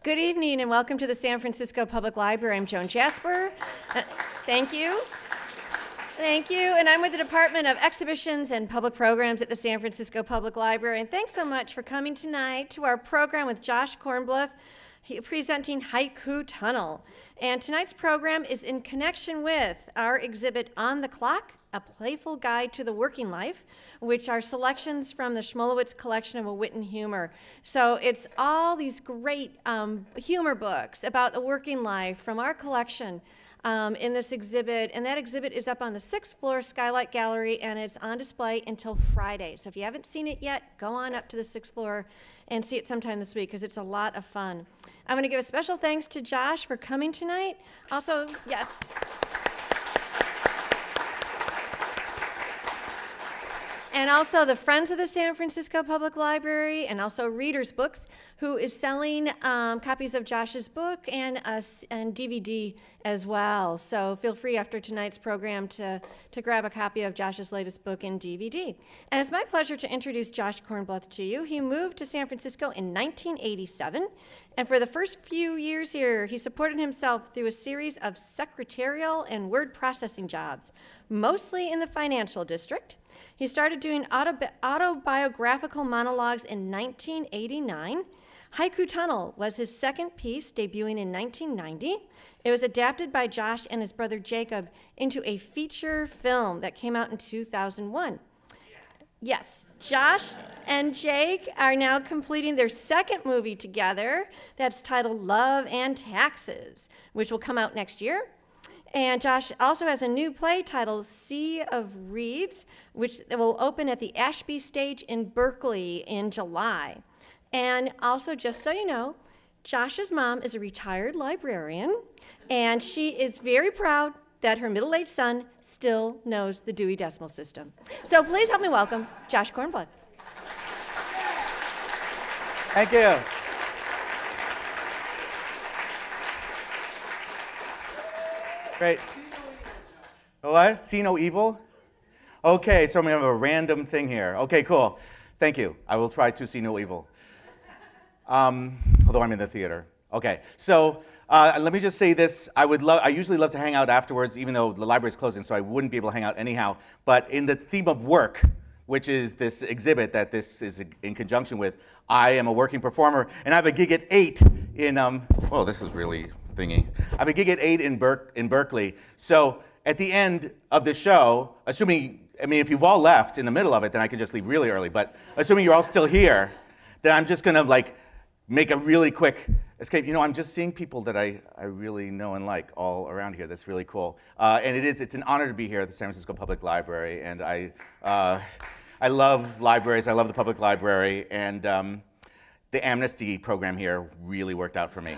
Good evening and welcome to the San Francisco Public Library. I'm Joan Jasper. Thank you. Thank you. And I'm with the Department of Exhibitions and Public Programs at the San Francisco Public Library. And thanks so much for coming tonight to our program with Josh Kornbluth, presenting Haiku Tunnel. And tonight's program is in connection with our exhibit On the Clock, A Playful Guide to the Working Life, which are selections from the Schmulowitz collection of a wit and humor. So it's all these great humor books about the working life from our collection in this exhibit. And that exhibit is up on the 6th floor Skylight Gallery, and it's on display until Friday. So if you haven't seen it yet, go on up to the 6th floor and see it sometime this week, because it's a lot of fun. I'm going to give a special thanks to Josh for coming tonight. Also, yes. And also the Friends of the San Francisco Public Library, and also Readers Books, who is selling copies of Josh's book and DVD as well. So feel free after tonight's program to grab a copy of Josh's latest book and DVD. And it's my pleasure to introduce Josh Kornbluth to you. He moved to San Francisco in 1987, and for the first few years here, he supported himself through a series of secretarial and word processing jobs, mostly in the financial district. He started doing autobiographical monologues in 1989. Haiku Tunnel was his second piece, debuting in 1990. It was adapted by Josh and his brother Jacob into a feature film that came out in 2001. Yes, Josh and Jake are now completing their second movie together that's titled Love and Taxes, which will come out next year. And Josh also has a new play titled Sea of Reeds, which will open at the Ashby Stage in Berkeley in July. And also, just so you know, Josh's mom is a retired librarian, and she is very proud that her middle-aged son still knows the Dewey Decimal System. So please help me welcome Josh Kornbluth. Thank you. Great. What? See no evil? Okay, so I'm going to have a random thing here. Okay, cool. Thank you. I will try to see no evil. Although I'm in the theater. Okay, so let me just say this. I usually love to hang out afterwards, even though the library is closing, so I wouldn't be able to hang out anyhow. But in the theme of work, which is this exhibit that this is in conjunction with, I am a working performer, and I have a gig at 8 in, whoa, this is really thingy. I have a gig at 8 in Berkeley. So at the end of the show, assuming, if you've all left in the middle of it, then I could just leave really early. But assuming you're all still here, then I'm just going to make a really quick escape. You know, I'm just seeing people that I really know and like all around here. That's really cool. And it's an honor to be here at the San Francisco Public Library. And I love libraries. I love the public library. And the amnesty program here really worked out for me.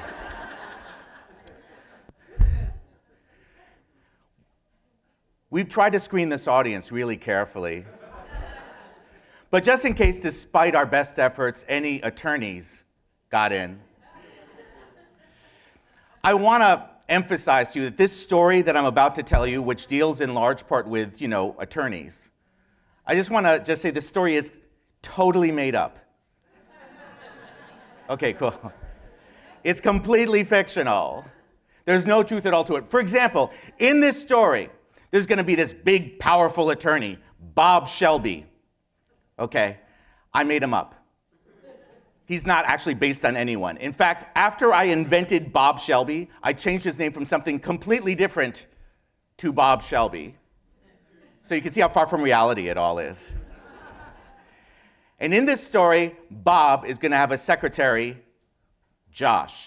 We've tried to screen this audience really carefully. But just in case, despite our best efforts, any attorneys got in, I want to emphasize to you that this story that I'm about to tell you, which deals in large part with, attorneys, I just want to say this story is totally made up. Okay, cool. It's completely fictional. There's no truth at all to it. For example, in this story, there's going to be this big, powerful attorney, Bob Shelby. Okay, I made him up. He's not actually based on anyone. In fact, after I invented Bob Shelby, I changed his name from something completely different to Bob Shelby. So you can see how far from reality it all is. And in this story, Bob is going to have a secretary, Josh.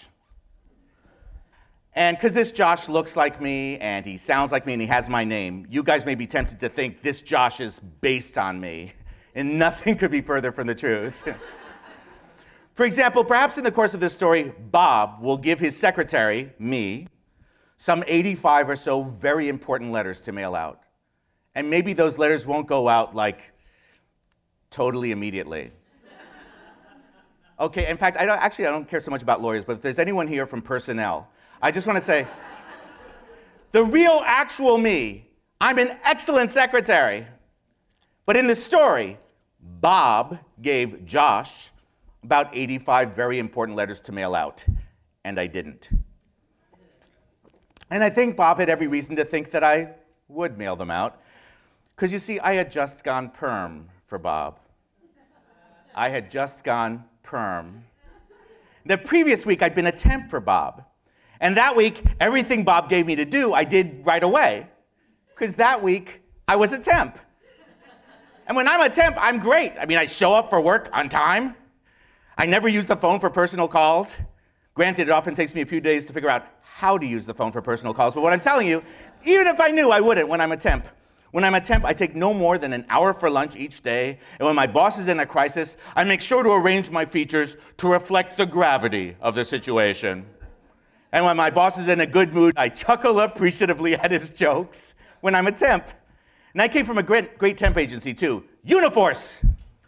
And because this Josh looks like me, and he sounds like me, and he has my name, you guys may be tempted to think this Josh is based on me. And nothing could be further from the truth. For example, perhaps in the course of this story, Bob will give his secretary, me, some 85 or so very important letters to mail out. And maybe those letters won't go out, totally immediately. Okay, in fact, I don't care so much about lawyers, but if there's anyone here from personnel, I just want to say, the real, actual me, I'm an excellent secretary. But in the story, Bob gave Josh about 85 very important letters to mail out, and I didn't. And I think Bob had every reason to think that I would mail them out, because you see, I had just gone perm for Bob. I had just gone perm. The previous week, I'd been a temp for Bob. And that week, everything Bob gave me to do, I did right away, because that week, I was a temp. And when I'm a temp, I'm great. I mean, I show up for work on time. I never use the phone for personal calls. Granted, it often takes me a few days to figure out how to use the phone for personal calls, but what I'm telling you, even if I knew, I wouldn't when I'm a temp. When I'm a temp, I take no more than an hour for lunch each day, and when my boss is in a crisis, I make sure to arrange my features to reflect the gravity of the situation. And when my boss is in a good mood, I chuckle appreciatively at his jokes when I'm a temp. And I came from a great temp agency, too, Uniforce.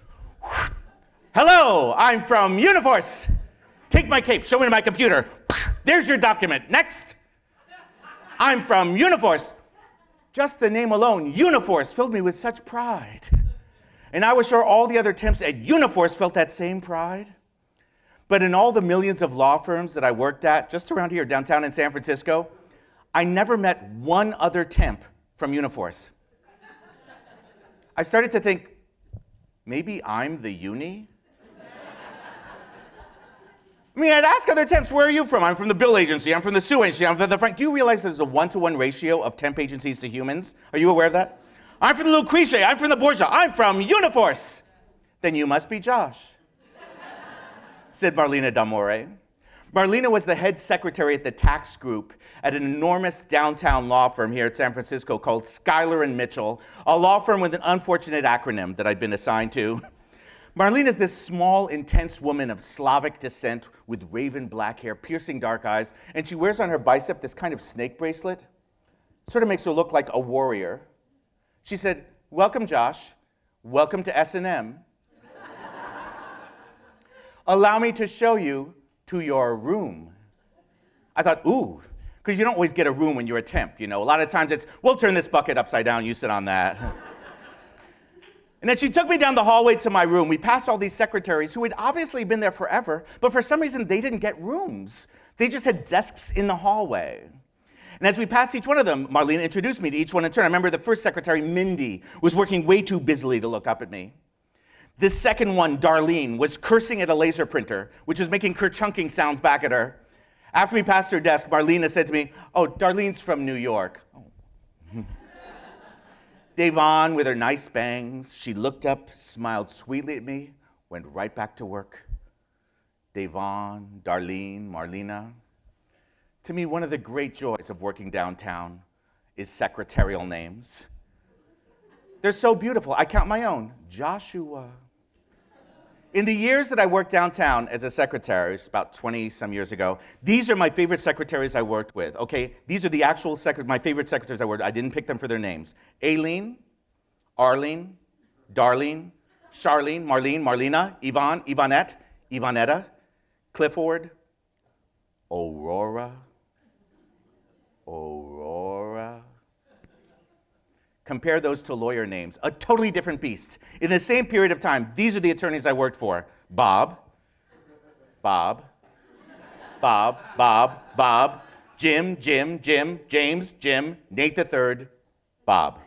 Hello, I'm from Uniforce. Take my cape, show me my computer. There's your document. Next. I'm from Uniforce. Just the name alone, Uniforce, filled me with such pride. And I was sure all the other temps at Uniforce felt that same pride. But in all the millions of law firms that I worked at, just around here, downtown in San Francisco, I never met one other temp from Uniforce. I started to think, maybe I'm the uni? I mean, I'd ask other temps, where are you from? I'm from the Bill Agency, I'm from the Sue Agency, I'm from the Frank. Do you realize there's a 1-to-1 ratio of temp agencies to humans? Are you aware of that? I'm from the Lucrece, I'm from the Borgia, I'm from Uniforce. Then you must be Josh, said Marlena D'Amore. Marlena was the head secretary at the tax group at an enormous downtown law firm here at San Francisco called Schuyler and Mitchell, a law firm with an unfortunate acronym that I'd been assigned to. Marlena's this small, intense woman of Slavic descent with raven black hair, piercing dark eyes, and she wears on her bicep this kind of snake bracelet. Sort of makes her look like a warrior. She said, "Welcome, Josh. Welcome to S&M. Allow me to show you to your room." I thought, ooh, because you don't always get a room when you're a temp, you know. A lot of times it's, we'll turn this bucket upside down, you sit on that. And then she took me down the hallway to my room. We passed all these secretaries who had obviously been there forever, but for some reason they didn't get rooms. They just had desks in the hallway. And as we passed each one of them, Marlena introduced me to each one in turn. I remember the first secretary, Mindy, was working way too busily to look up at me. This second one, Darlene, was cursing at a laser printer, which was making kerchunking sounds back at her. After we passed her desk, Marlena said to me, "Oh, Darlene's from New York." Oh. Devon, with her nice bangs, she looked up, smiled sweetly at me, went right back to work. Devon, Darlene, Marlena. To me, one of the great joys of working downtown is secretarial names. They're so beautiful. I count my own. Joshua. In the years that I worked downtown as a secretary, it's about 20-some years ago, these are my favorite secretaries I worked with, okay? These are the actual my favorite secretaries I worked with. I didn't pick them for their names. Aileen, Arlene, Darlene, Charlene, Marlene, Marlena, Yvonne, Yvonette, Yvonnetta, Clifford, Aurora, Aurora. Compare those to lawyer names, a totally different beast. In the same period of time, these are the attorneys I worked for. Bob, Bob, Bob, Bob, Bob, Jim, Jim, Jim, James, Jim, Nate III, Bob.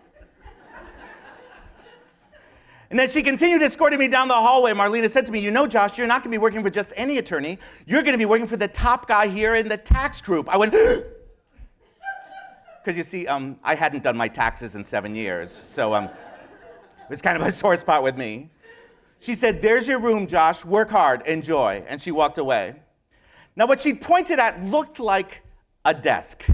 And as she continued escorting me down the hallway, Marlena said to me, "You know, Josh, you're not going to be working for just any attorney. You're going to be working for the top guy here in the tax group." I went, because you see, I hadn't done my taxes in 7 years, so it was kind of a sore spot with me. She said, "There's your room, Josh. Work hard. Enjoy." And she walked away. Now, what she pointed at looked like a desk.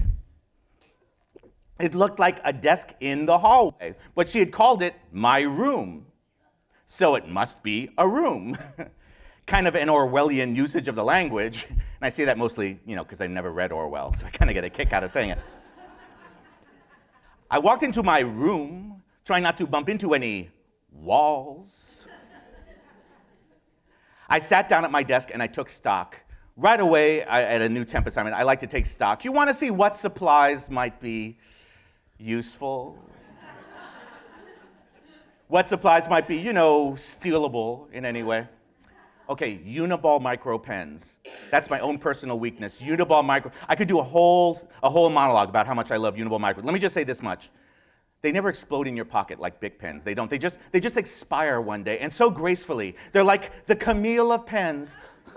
It looked like a desk in the hallway, but she had called it my room. So it must be a room. Kind of an Orwellian usage of the language. And I say that mostly, you know, because I never read Orwell, so I kind of get a kick out of saying it. I walked into my room, trying not to bump into any walls. I sat down at my desk and I took stock. Right away, at a new temp assignment, I like to take stock. You want to see what supplies might be useful? What supplies might be, you know, stealable in any way? Okay, uniball micro pens. That's my own personal weakness. Uniball micro. I could do a whole monologue about how much I love uniball micro. Let me just say this much. They never explode in your pocket like Bic pens. They don't. They just expire one day, and so gracefully. They're like the Camille of pens.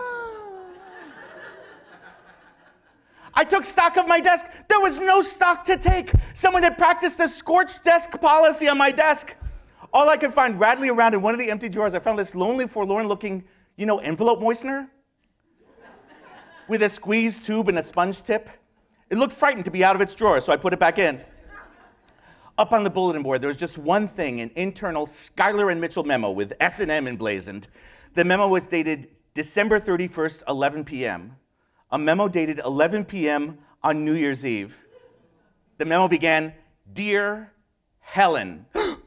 I took stock of my desk. There was no stock to take. Someone had practiced a scorched desk policy on my desk. All I could find rattling around in one of the empty drawers, I found this lonely, forlorn-looking, envelope moistener with a squeeze tube and a sponge tip. It looked frightened to be out of its drawer, so I put it back in. Up on the bulletin board, there was just one thing, an internal Schuyler and Mitchell memo with S&M emblazoned. The memo was dated December 31st, 11 p.m. A memo dated 11 p.m. on New Year's Eve. The memo began, "Dear Helen."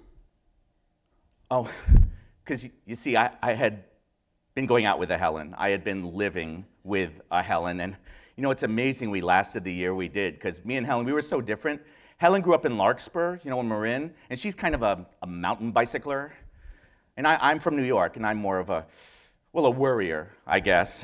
Oh, because you see, I had been going out with a Helen. I had been living with a Helen. And it's amazing we lasted the year we did, because me and Helen, we were so different. Helen grew up in Larkspur, in Marin, and she's kind of a mountain bicycler. And I'm from New York, and I'm more of a worrier, I guess.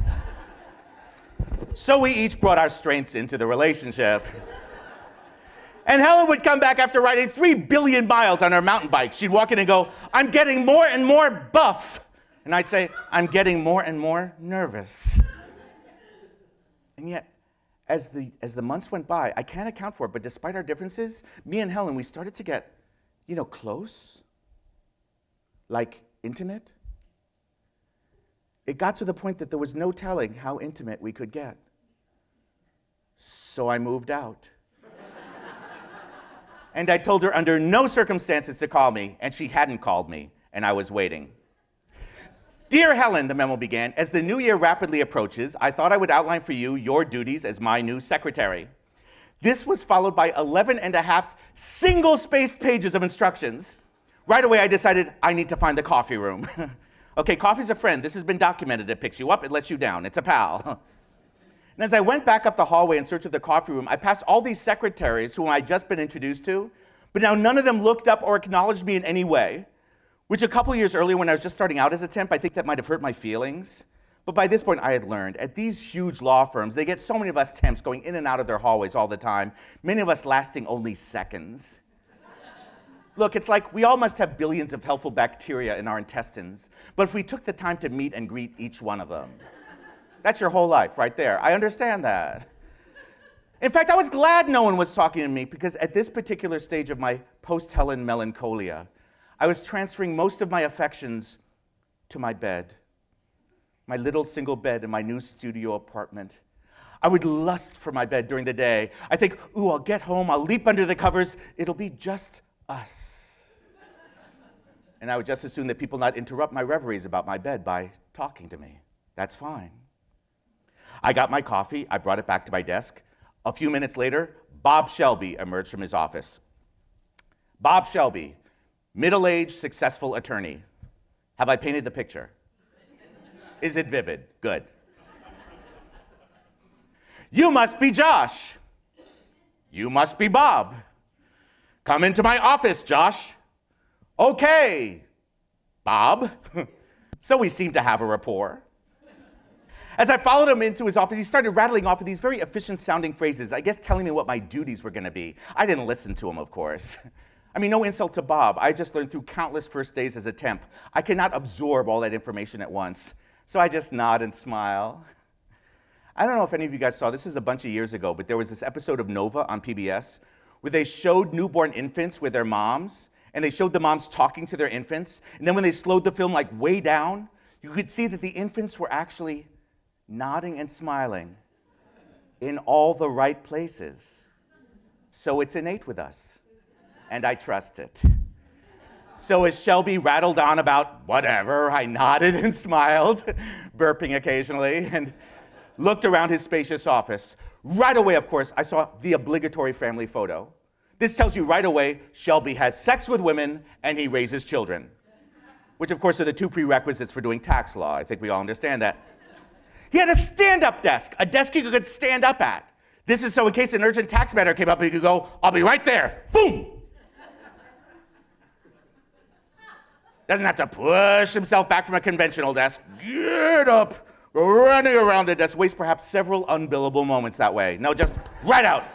So we each brought our strengths into the relationship. And Helen would come back after riding 3 billion miles on her mountain bike. She'd walk in and go, "I'm getting more and more buff." And I'd say, "I'm getting more and more nervous." And yet, as the months went by, I can't account for it, but despite our differences, me and Helen, we started to get, close, like intimate. It got to the point that there was no telling how intimate we could get. So I moved out. And I told her under no circumstances to call me, and she hadn't called me, and I was waiting. "Dear Helen," the memo began, "as the new year rapidly approaches, I thought I would outline for you your duties as my new secretary." This was followed by 11 and a half single-spaced pages of instructions. Right away, I decided I need to find the coffee room. Okay, coffee's a friend. This has been documented. It picks you up, it lets you down. It's a pal. And as I went back up the hallway in search of the coffee room, I passed all these secretaries whom I'd just been introduced to, but now none of them looked up or acknowledged me in any way, which a couple years earlier when I was just starting out as a temp, I think that might have hurt my feelings. But by this point, I had learned, at these huge law firms, they get so many of us temps going in and out of their hallways all the time, many of us lasting only seconds. Look, it's like we all must have billions of helpful bacteria in our intestines, but if we took the time to meet and greet each one of them, that's your whole life right there. I understand that. In fact, I was glad no one was talking to me, because at this particular stage of my post-Helen melancholia, I was transferring most of my affections to my bed, my little single bed in my new studio apartment. I would lust for my bed during the day. I think, ooh, I'll get home, I'll leap under the covers, it'll be just us. And I would just assume that people not interrupt my reveries about my bed by talking to me. That's fine. I got my coffee, I brought it back to my desk. A few minutes later, Bob Shelby emerged from his office. Bob Shelby, middle-aged, successful attorney. Have I painted the picture? Is it vivid? Good. "You must be Josh. You must be Bob. Come into my office, Josh." "Okay, Bob." So we seemed to have a rapport. As I followed him into his office, he started rattling off of these very efficient-sounding phrases, I guess telling me what my duties were going to be. I didn't listen to him, of course. I mean, no insult to Bob. I just learned through countless first days as a temp. I cannot absorb all that information at once. So I just nod and smile. I don't know if any of you guys saw, this is a bunch of years ago, but there was this episode of Nova on PBS where they showed newborn infants with their moms, and they showed the moms talking to their infants, and then when they slowed the film like way down, you could see that the infants were actually nodding and smiling in all the right places. So it's innate with us, and I trust it. So as Shelby rattled on about whatever, I nodded and smiled, burping occasionally, and looked around his spacious office. Right away, of course, I saw the obligatory family photo. This tells you right away Shelby has sex with women and he raises children, which of course are the two prerequisites for doing tax law. I think we all understand that. He had a stand-up desk, a desk you could stand up at. This is so in case an urgent tax matter came up, he could go, "I'll be right there." Boom! Doesn't have to push himself back from a conventional desk. Get up, running around the desk, wastes perhaps several unbillable moments that way. No, just right out.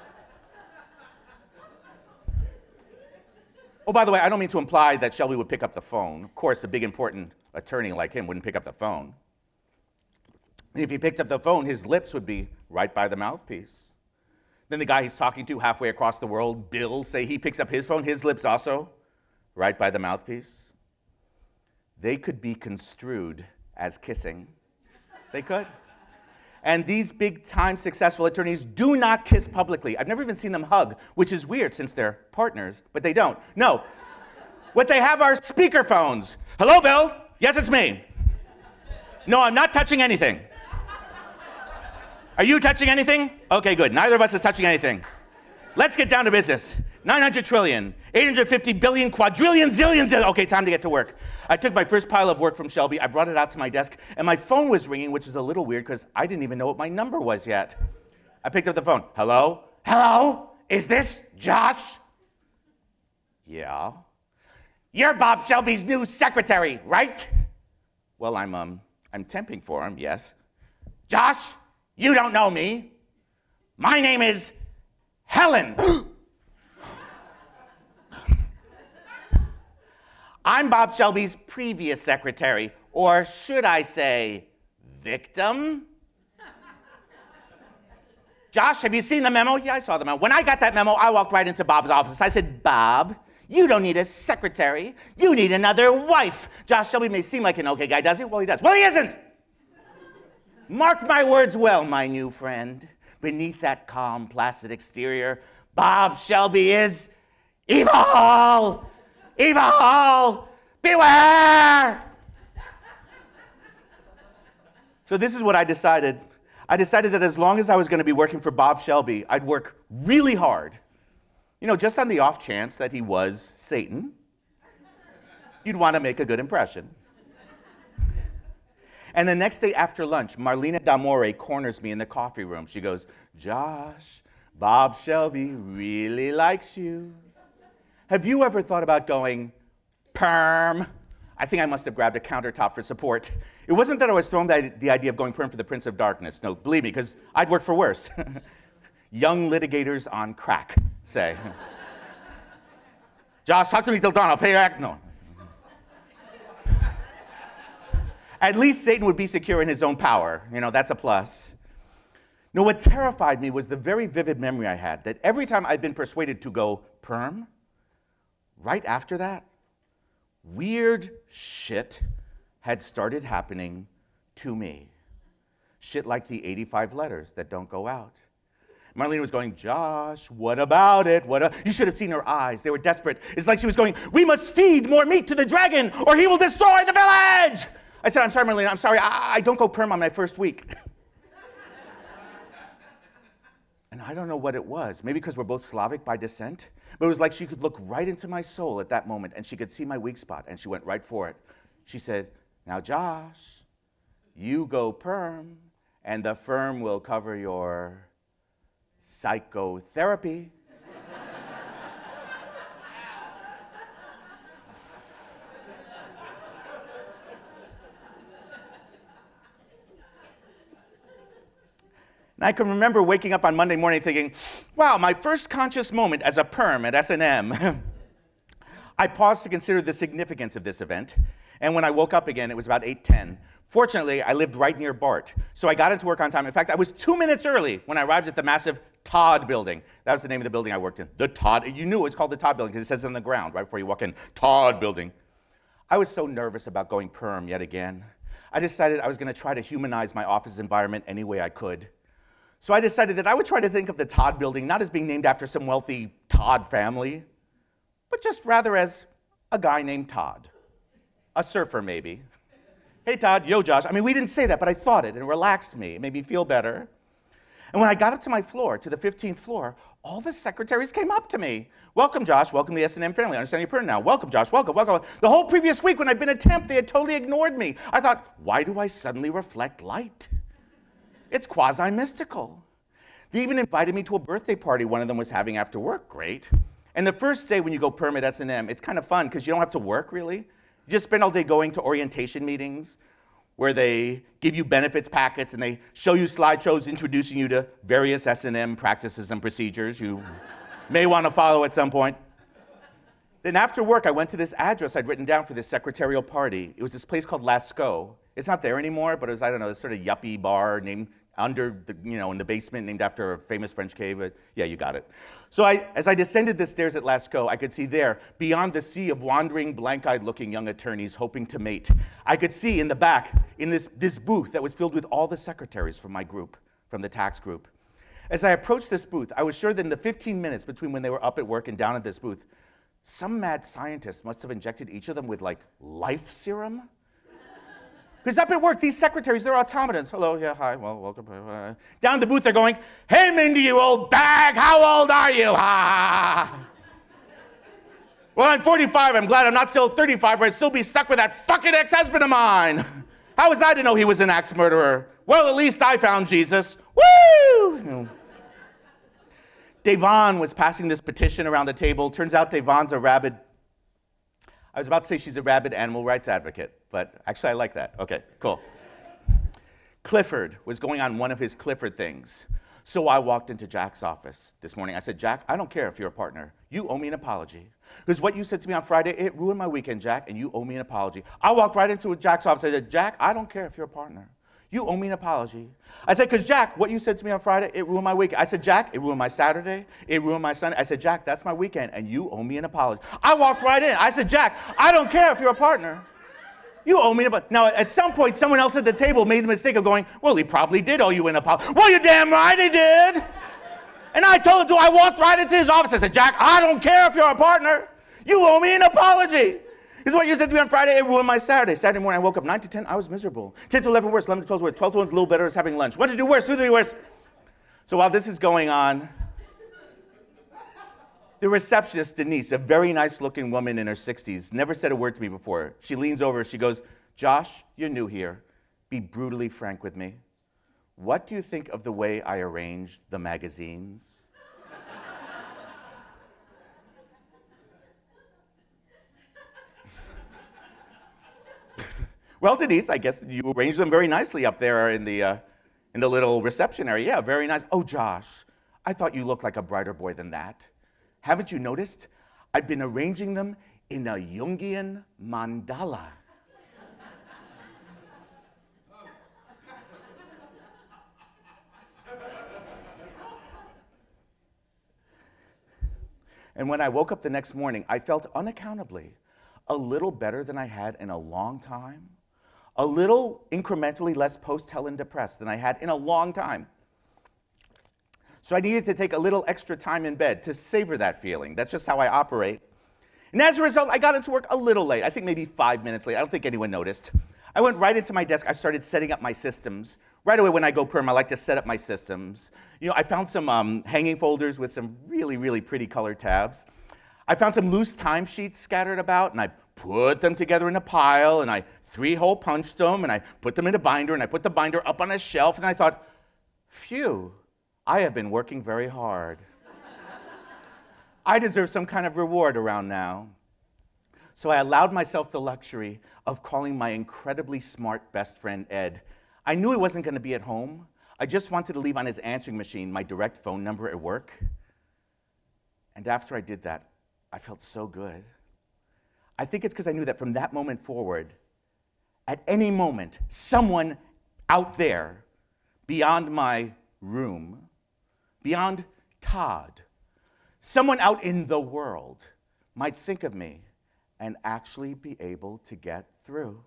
Oh, by the way, I don't mean to imply that Shelby would pick up the phone. Of course, a big, important attorney like him wouldn't pick up the phone. If he picked up the phone, his lips would be right by the mouthpiece. Then the guy he's talking to halfway across the world, Bill, say he picks up his phone, his lips also right by the mouthpiece. They could be construed as kissing. They could. And these big-time successful attorneys do not kiss publicly. I've never even seen them hug, which is weird since they're partners, but they don't. No. What they have are speakerphones. Hello, Bill? Yes, it's me. No, I'm not touching anything. Are you touching anything? Okay, good. Neither of us is touching anything. Let's get down to business. 900 trillion, 850 billion, quadrillion, zillion, zillion. Okay, time to get to work. I took my first pile of work from Shelby. I brought it out to my desk, and my phone was ringing, which is a little weird because I didn't even know what my number was yet. I picked up the phone. Hello? Hello? Is this Josh? Yeah. You're Bob Shelby's new secretary, right? Well, I'm temping for him, yes. Josh, you don't know me. My name is Helen. I'm Bob Shelby's previous secretary, or should I say, victim? Josh, have you seen the memo? Yeah, I saw the memo. When I got that memo, I walked right into Bob's office. I said, Bob, you don't need a secretary. You need another wife. Josh Shelby may seem like an okay guy, does he? Well, he does. Well, he isn't. Mark my words well, my new friend. Beneath that calm, placid exterior, Bob Shelby is evil! Evil! Beware! So this is what I decided. I decided that as long as I was going to be working for Bob Shelby, I'd work really hard. You know, just on the off chance that he was Satan. You'd want to make a good impression. And the next day after lunch, Marlena D'Amore corners me in the coffee room. She goes, Josh, Bob Shelby really likes you. Have you ever thought about going perm? I think I must have grabbed a countertop for support. It wasn't that I was thrown by the idea of going perm for the Prince of Darkness. No, believe me, because I'd work for worse. Young litigators on crack, say. Josh, talk to me till dawn, I'll pay your act. No. At least Satan would be secure in his own power. You know, that's a plus. No, what terrified me was the very vivid memory I had that every time I'd been persuaded to go perm, right after that, weird shit had started happening to me. Shit like the 85 letters that don't go out. Marlene was going, Josh, what about it? You should have seen her eyes. They were desperate. It's like she was going, we must feed more meat to the dragon or he will destroy the village. I said, I'm sorry, Marlene, I'm sorry. I don't go perm on my first week. And I don't know what it was. Maybe because we're both Slavic by descent. But it was like she could look right into my soul at that moment, and she could see my weak spot, and she went right for it. She said, now, Josh, you go perm, and the firm will cover your psychotherapy. And I can remember waking up on Monday morning thinking, wow, my first conscious moment as a perm at S&M. I paused to consider the significance of this event, and when I woke up again, it was about 8:10. Fortunately, I lived right near BART, so I got into work on time. In fact, I was 2 minutes early when I arrived at the massive Todd building. That was the name of the building I worked in. The Todd, you knew it was called the Todd building because it says it on the ground right before you walk in, Todd building. I was so nervous about going perm yet again. I decided I was going to try to humanize my office environment any way I could. So I decided that I would try to think of the Todd building not as being named after some wealthy Todd family, but just rather as a guy named Todd. A surfer, maybe. Hey, Todd, yo, Josh. I mean, we didn't say that, but I thought it, and it relaxed me. It made me feel better. And when I got up to my floor, to the 15th floor, all the secretaries came up to me. Welcome, Josh. Welcome to the S&M family. I understand you're perm now. Welcome, Josh. Welcome, welcome. The whole previous week when I'd been a temp, they had totally ignored me. I thought, why do I suddenly reflect light? It's quasi-mystical. They even invited me to a birthday party one of them was having after work. Great. And the first day when you go perm at S&M, it's kind of fun because you don't have to work, really. You just spend all day going to orientation meetings where they give you benefits packets and they show you slideshows introducing you to various S&M practices and procedures you may want to follow at some point. Then after work, I went to this address I'd written down for this secretarial party. It was this place called Lascaux. It's not there anymore, but it was, I don't know, this sort of yuppie bar named under the, in the basement, named after a famous French cave. Yeah, you got it. So as I descended the stairs at Lascaux, I could see there, beyond the sea of wandering, blank-eyed looking young attorneys hoping to mate, I could see in the back, in this booth that was filled with all the secretaries from my group, from the tax group. As I approached this booth, I was sure that in the 15 minutes between when they were up at work and down at this booth, some mad scientist must have injected each of them with, like, life serum. Because up at work, these secretaries, they're automatons. Hello, yeah, hi, well, welcome. Down the booth, they're going, hey, Mindy, you old bag, how old are you? Ha! Well, I'm 45. I'm glad I'm not still 35, or I'd still be stuck with that fucking ex-husband of mine. How was I to know he was an axe murderer? Well, at least I found Jesus. Woo! Devon was passing this petition around the table. Turns out Devon's a rabid, I was about to say she's a rabid animal rights advocate, but actually I like that. Okay, cool. Clifford was going on one of his Clifford things. So I walked into Jack's office this morning. I said, Jack, I don't care if you're a partner. You owe me an apology. Because what you said to me on Friday, it ruined my weekend, Jack, and you owe me an apology. I walked right into Jack's office. I said, Jack, I don't care if you're a partner. You owe me an apology. I said, because Jack, what you said to me on Friday, it ruined my weekend. I said, Jack, it ruined my Saturday. It ruined my Sunday. I said, Jack, that's my weekend, and you owe me an apology. I walked right in. I said, Jack, I don't care if you're a partner. You owe me an apology. Now, at some point, someone else at the table made the mistake of going, well, he probably did owe you an apology. Well, you're damn right he did. And I told him to. I walked right into his office. I said, Jack, I don't care if you're a partner. You owe me an apology. This is what you said to me on Friday. It ruined my Saturday. Saturday morning, I woke up 9 to 10. I was miserable. 10 to 11 worse. 11 to 12 worse. 12 to 1's a little better as having lunch. 1 to 2 worse. 2 to 3 worse. So while this is going on, the receptionist, Denise, a very nice-looking woman in her 60s, never said a word to me before. She leans over. She goes, Josh, you're new here. Be brutally frank with me. What do you think of the way I arranged the magazines? Well, Denise, I guess you arranged them very nicely up there in the little reception area. Yeah, very nice. Oh, Josh, I thought you looked like a brighter boy than that. Haven't you noticed? I've been arranging them in a Jungian mandala. And when I woke up the next morning, I felt unaccountably a little better than I had in a long time. A little incrementally less post-Helen depressed than I had in a long time. So I needed to take a little extra time in bed to savor that feeling. That's just how I operate. And as a result, I got into work a little late. I think maybe 5 minutes late. I don't think anyone noticed. I went right into my desk. I started setting up my systems. Right away when I go perm, I like to set up my systems. I found some hanging folders with some really, really pretty colored tabs. I found some loose timesheets scattered about, and I put them together in a pile, and I 3-hole punched them, and I put them in a binder, and I put the binder up on a shelf, and I thought, phew, I have been working very hard. I deserve some kind of reward around now. So I allowed myself the luxury of calling my incredibly smart best friend, Ed. I knew he wasn't going to be at home. I just wanted to leave on his answering machine my direct phone number at work. And after I did that, I felt so good. I think it's because I knew that from that moment forward, at any moment, someone out there, beyond my room, beyond Todd, someone out in the world might think of me and actually be able to get through.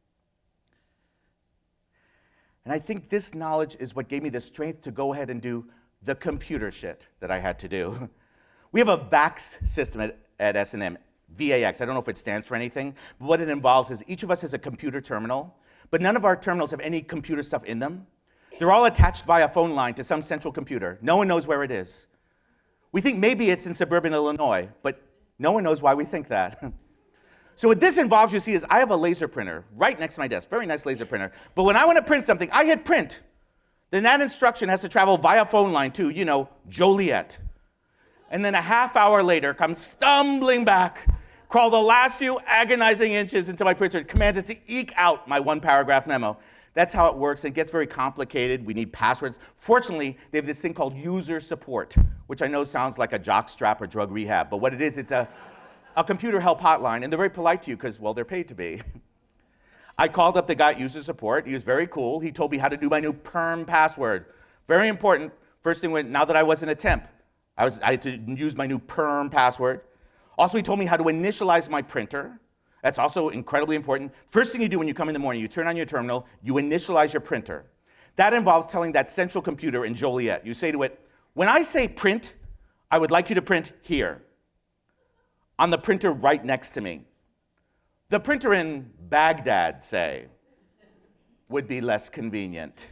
And I think this knowledge is what gave me the strength to go ahead and do the computer shit that I had to do. We have a VAX system at S&M, VAX. I don't know if it stands for anything, but what it involves is each of us has a computer terminal, but none of our terminals have any computer stuff in them. They're all attached via phone line to some central computer. No one knows where it is. We think maybe it's in suburban Illinois, but no one knows why we think that. So what this involves, you see, is I have a laser printer right next to my desk, very nice laser printer. But when I want to print something, I hit print. Then that instruction has to travel via phone line to, Joliet. And then a half hour later, come stumbling back, crawl the last few agonizing inches into my printer, commanded to eke out my one-paragraph memo. That's how it works. It gets very complicated. We need passwords. Fortunately, they have this thing called user support, which I know sounds like a jockstrap or drug rehab, but what it is, it's a computer help hotline, and they're very polite to you because, well, they're paid to be. I called up the guy at user support. He was very cool. He told me how to do my new perm password. Very important. First thing, now that I wasn't a temp, I had to use my new perm password. Also, he told me how to initialize my printer. That's also incredibly important. First thing you do when you come in the morning, you turn on your terminal, you initialize your printer. That involves telling that central computer in Joliet, you say to it, when I say print, I would like you to print here, on the printer right next to me. The printer in Baghdad, say, would be less convenient.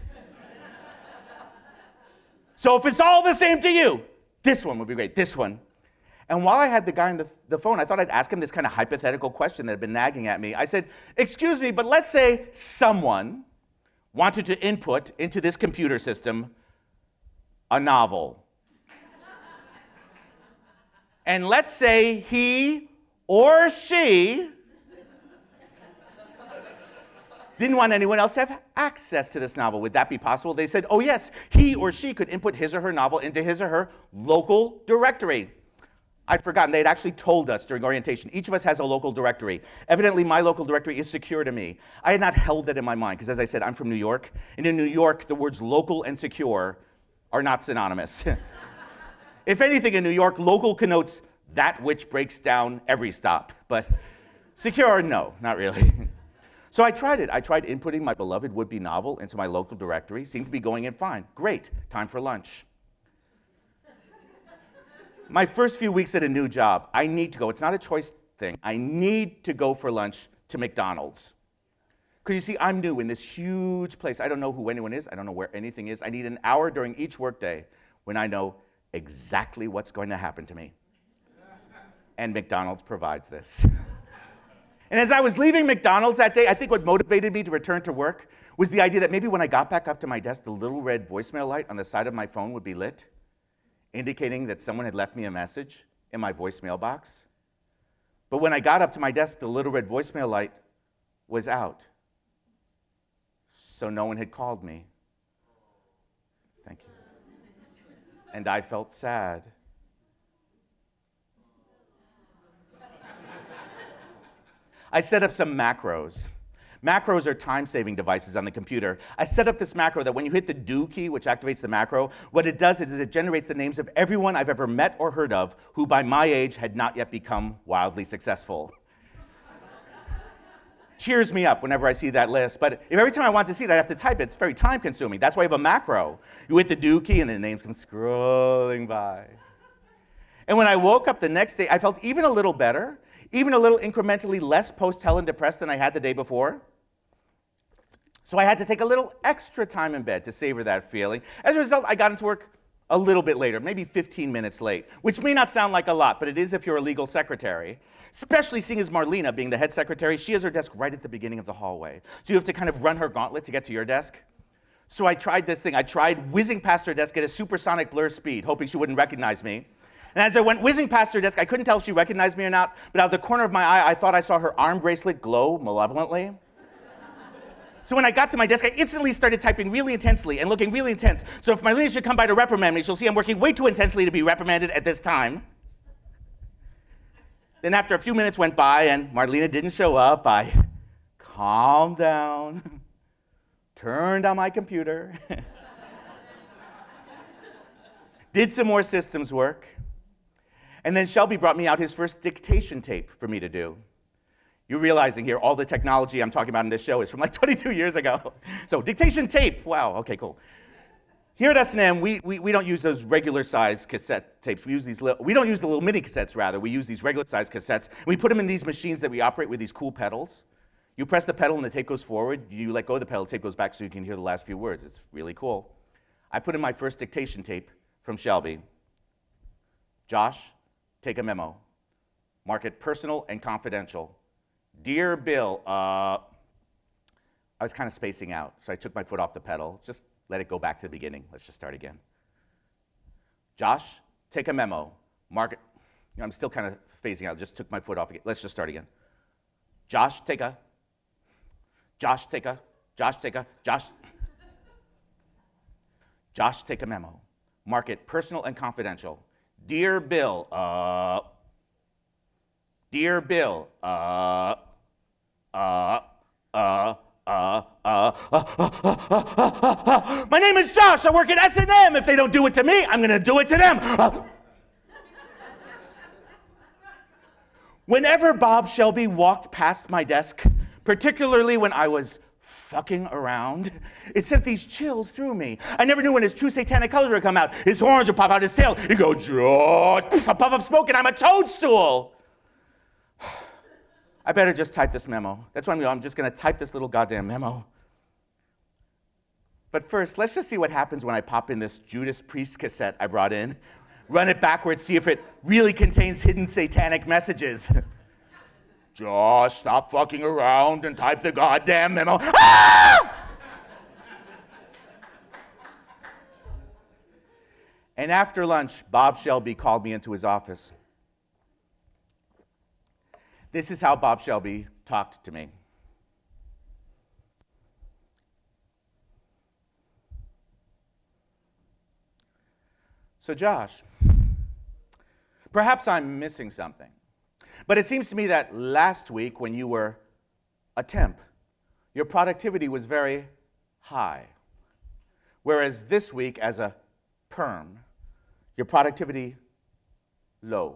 So if it's all the same to you, this one would be great, this one. And while I had the guy on the phone, I thought I'd ask him this kind of hypothetical question that had been nagging at me. I said, excuse me, but let's say someone wanted to input into this computer system a novel. And let's say he or she didn't want anyone else to have access to this novel. Would that be possible? They said, oh yes, he or she could input his or her novel into his or her local directory. I'd forgotten, they had actually told us during orientation, each of us has a local directory. Evidently, my local directory is secure to me. I had not held that in my mind, because as I said, I'm from New York, and in New York, the words local and secure are not synonymous. If anything, in New York, local connotes that which breaks down every stop, but secure, no, not really. So I tried it. I tried inputting my beloved would-be novel into my local directory. Seemed to be going in fine. Great, time for lunch. My first few weeks at a new job, I need to go. It's not a choice thing. I need to go for lunch to McDonald's. Because you see, I'm new in this huge place. I don't know who anyone is. I don't know where anything is. I need an hour during each workday when I know exactly what's going to happen to me. And McDonald's provides this. And as I was leaving McDonald's that day, I think what motivated me to return to work was the idea that maybe when I got back up to my desk, the little red voicemail light on the side of my phone would be lit, indicating that someone had left me a message in my voicemail box. But when I got up to my desk, the little red voicemail light was out. So no one had called me. Thank you. And I felt sad. I set up some macros. Macros are time-saving devices on the computer. I set up this macro that when you hit the do key, which activates the macro, what it does is it generates the names of everyone I've ever met or heard of who by my age had not yet become wildly successful. Cheers me up whenever I see that list, but if every time I want to see it, I have to type it. It's very time-consuming. That's why I have a macro. You hit the do key and the names come scrolling by. And when I woke up the next day, I felt even a little better, even a little incrementally less post-Helen depressed than I had the day before. So I had to take a little extra time in bed to savor that feeling. As a result, I got into work a little bit later, maybe 15 minutes late, which may not sound like a lot, but it is if you're a legal secretary. Especially seeing as Marlena, being the head secretary, she has her desk right at the beginning of the hallway. So you have to kind of run her gauntlet to get to your desk. So I tried this thing. I tried whizzing past her desk at a supersonic blur speed, hoping she wouldn't recognize me. And as I went whizzing past her desk, I couldn't tell if she recognized me or not, but out of the corner of my eye, I thought I saw her arm bracelet glow malevolently. So when I got to my desk, I instantly started typing really intensely and looking really intense. So if Marlena should come by to reprimand me, she'll see I'm working way too intensely to be reprimanded at this time. Then after a few minutes went by and Marlena didn't show up, I calmed down, turned on my computer, did some more systems work, and then Shelby brought me out his first dictation tape for me to do. You're realizing here all the technology I'm talking about in this show is from like 22 years ago. So dictation tape, wow, okay, cool. Here at S&M, we don't use those regular size cassette tapes. We don't use the little mini cassettes, rather. We use these regular size cassettes. And we put them in these machines that we operate with these cool pedals. You press the pedal and the tape goes forward. You let go of the pedal, the tape goes back so you can hear the last few words. It's really cool. I put in my first dictation tape from Shelby. Josh, take a memo. Mark it personal and confidential. Dear Bill, I was kind of spacing out, so I took my foot off the pedal. Just let it go back to the beginning. Let's just start again. Josh, take a memo. Mark it. I'm still kind of phasing out. Just took my foot off again. Let's just start again. Josh, take a. Josh, take a. Josh, take a. Josh. Josh, take a memo. Mark it personal and confidential. Dear Bill, Dear Bill, My name is Josh. I work at S&M. If they don't do it to me, I'm going to do it to them. Whenever Bob Shelby walked past my desk, particularly when I was fucking around, it sent these chills through me. I never knew when his true satanic colors would come out. His horns would pop out his tail. He'd go, George, a puff of smoke, and I'm a toadstool. I better just type this memo. That's what I'm just going to type this little goddamn memo. But first, let's just see what happens when I pop in this Judas Priest cassette I brought in. Run it backwards, see if it really contains hidden satanic messages. Just stop fucking around and type the goddamn memo. Ah! And after lunch, Bob Shelby called me into his office. This is how Bob Shelby talked to me. So Josh, perhaps I'm missing something, but it seems to me that last week when you were a temp, your productivity was very high, whereas this week as a perm, your productivity low.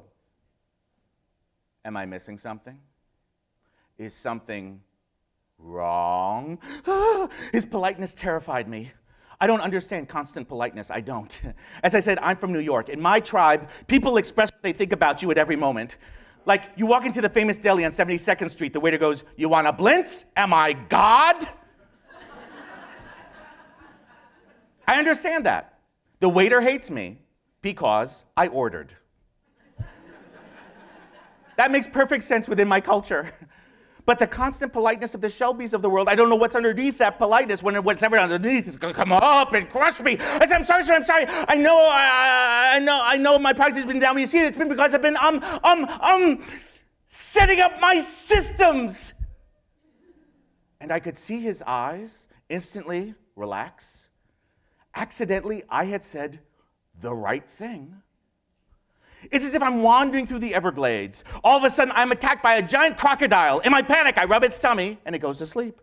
Am I missing something? Is something wrong? His politeness terrified me. I don't understand constant politeness. I don't. As I said, I'm from New York. In my tribe, people express what they think about you at every moment. Like, you walk into the famous deli on 72nd Street, the waiter goes, "You want a blintz? Am I God?" I understand that. The waiter hates me because I ordered. That makes perfect sense within my culture. But the constant politeness of the Shelbys of the world, I don't know what's underneath that politeness when whatever underneath is going to come up and crush me. I said, I'm sorry, sir, I'm sorry. I know my practice has been down. But you see, it's been because I've been setting up my systems. And I could see his eyes instantly relax. Accidentally, I had said the right thing. It's as if I'm wandering through the Everglades. All of a sudden, I'm attacked by a giant crocodile. In my panic, I rub its tummy, and it goes to sleep.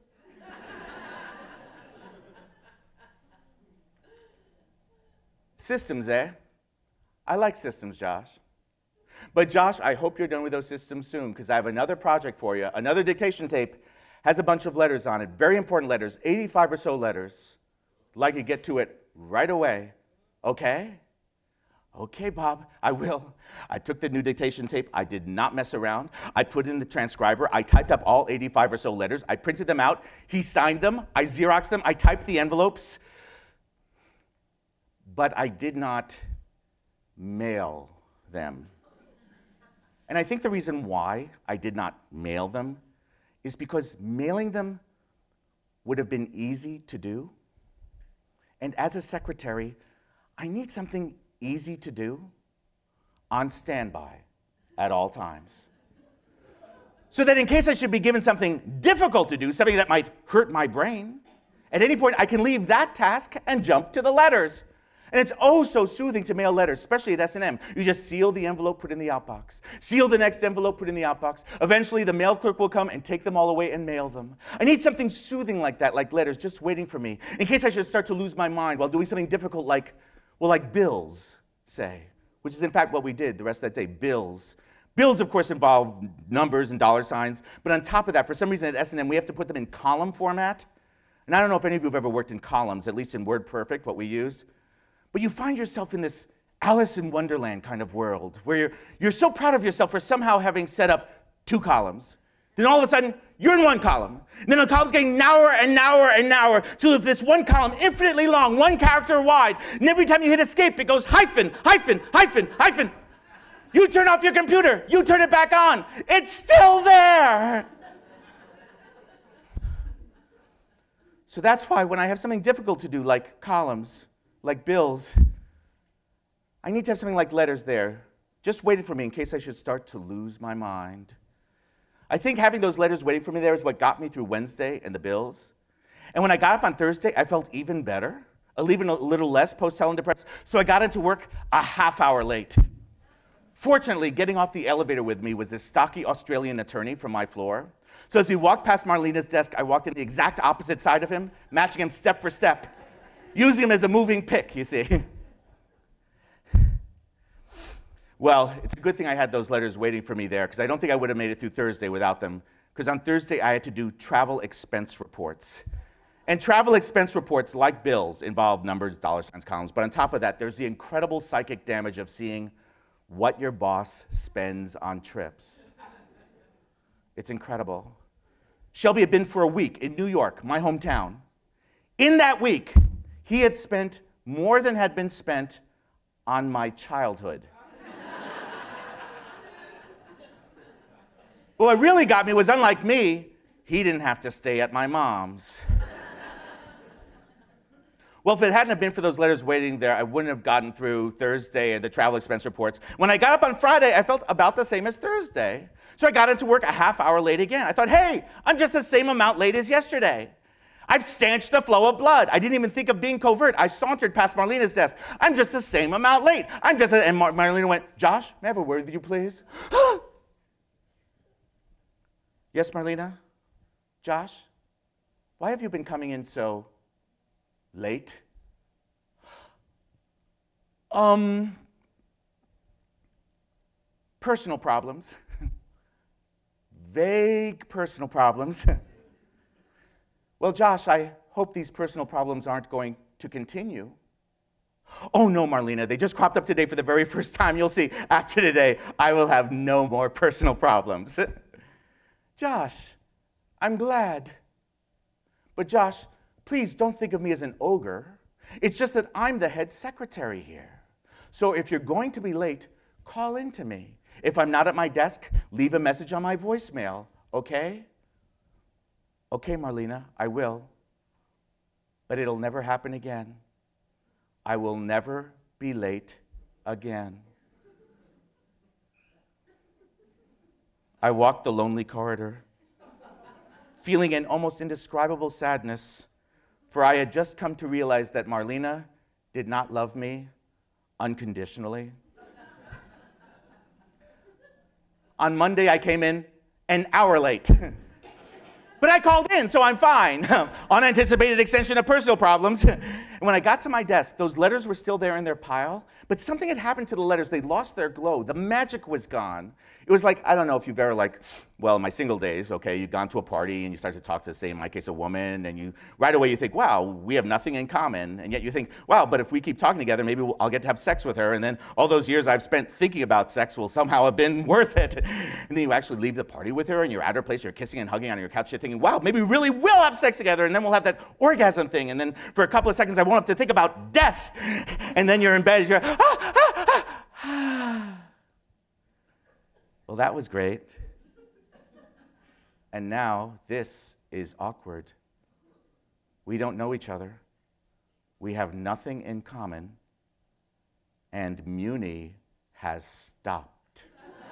Systems, eh? I like systems, Josh. But Josh, I hope you're done with those systems soon, because I have another project for you. Another dictation tape has a bunch of letters on it, very important letters, 85 or so letters. I'd like you to get to it right away, okay? Okay, Bob, I will. I took the new dictation tape. I did not mess around. I put in the transcriber. I typed up all 85 or so letters. I printed them out. He signed them. I Xeroxed them. I typed the envelopes. But I did not mail them. And I think the reason why I did not mail them is because mailing them would have been easy to do. And as a secretary, I need something easy to do, on standby at all times. So that in case I should be given something difficult to do, something that might hurt my brain, at any point I can leave that task and jump to the letters. And it's oh so soothing to mail letters, especially at S&M. You just seal the envelope, put it in the outbox. Seal the next envelope, put it in the outbox. Eventually the mail clerk will come and take them all away and mail them. I need something soothing like that, like letters just waiting for me, in case I should start to lose my mind while doing something difficult like bills, say, which is in fact what we did the rest of that day, bills. Bills, of course, involve numbers and dollar signs, but on top of that, for some reason at S&M, we have to put them in column format. And I don't know if any of you have ever worked in columns, at least in WordPerfect, what we use. But you find yourself in this Alice in Wonderland kind of world, where you're so proud of yourself for somehow having set up 2 columns. Then all of a sudden, you're in 1 column. And then the column's getting narrower and narrower and narrower, till this 1 column, infinitely long, 1 character wide. And every time you hit escape, it goes hyphen, hyphen, hyphen, hyphen. You turn off your computer. You turn it back on. It's still there. So that's why when I have something difficult to do, like columns, like bills, I need to have something like letters there just waited for me in case I should start to lose my mind. I think having those letters waiting for me there is what got me through Wednesday and the bills. And when I got up on Thursday, I felt even better, even a little less post-Helen depressed, so I got into work a half hour late. Fortunately, getting off the elevator with me was this stocky Australian attorney from my floor. So as we walked past Marlena's desk, I walked in the exact opposite side of him, matching him step for step, using him as a moving pick, you see. Well, it's a good thing I had those letters waiting for me there, because I don't think I would have made it through Thursday without them, because on Thursday I had to do travel expense reports. And travel expense reports, like bills, involve numbers, dollar signs, columns, but on top of that, there's the incredible psychic damage of seeing what your boss spends on trips. It's incredible. Shelby had been for a week in New York, my hometown. In that week, he had spent more than had been spent on my childhood. But what really got me was, unlike me, he didn't have to stay at my mom's. Well, if it hadn't been for those letters waiting there, I wouldn't have gotten through Thursday and the travel expense reports. When I got up on Friday, I felt about the same as Thursday. So I got into work a half hour late again. I thought, hey, I'm just the same amount late as yesterday. I've stanched the flow of blood. I didn't even think of being covert. I sauntered past Marlena's desk. I'm just the same amount late. And Marlena went, Josh, may I have a word with you, please? Yes, Marlena? Josh? Why have you been coming in so late? Personal problems. Vague personal problems. Well, Josh, I hope these personal problems aren't going to continue. Oh, no, Marlena, they just cropped up today for the very first time. You'll see, after today, I will have no more personal problems. Josh, I'm glad. But Josh, please don't think of me as an ogre. It's just that I'm the head secretary here. So if you're going to be late, call in to me. If I'm not at my desk, leave a message on my voicemail, okay? Okay, Marlena, I will. But it'll never happen again. I will never be late again. I walked the lonely corridor, feeling an almost indescribable sadness, for I had just come to realize that Marlena did not love me unconditionally. On Monday, I came in an hour late. But I called in, so I'm fine. Unanticipated extension of personal problems. And when I got to my desk, those letters were still there in their pile, but something had happened to the letters. They lost their glow. The magic was gone. It was like, I don't know if you've ever well, in my single days, okay, you've gone to a party and you start to talk to, say, in my case, a woman, and right away you think, wow, we have nothing in common. And yet you think, wow, but if we keep talking together, maybe I'll get to have sex with her, and then all those years I've spent thinking about sex will somehow have been worth it. And then you actually leave the party with her, and you're at her place, you're kissing and hugging on your couch, you're thinking, wow, maybe we really will have sex together, and then we'll have that orgasm thing, and then for a couple of seconds I won't have to think about death. And then you're in bed, you're, Well, that was great. And now this is awkward. We don't know each other. We have nothing in common. And Muni has stopped.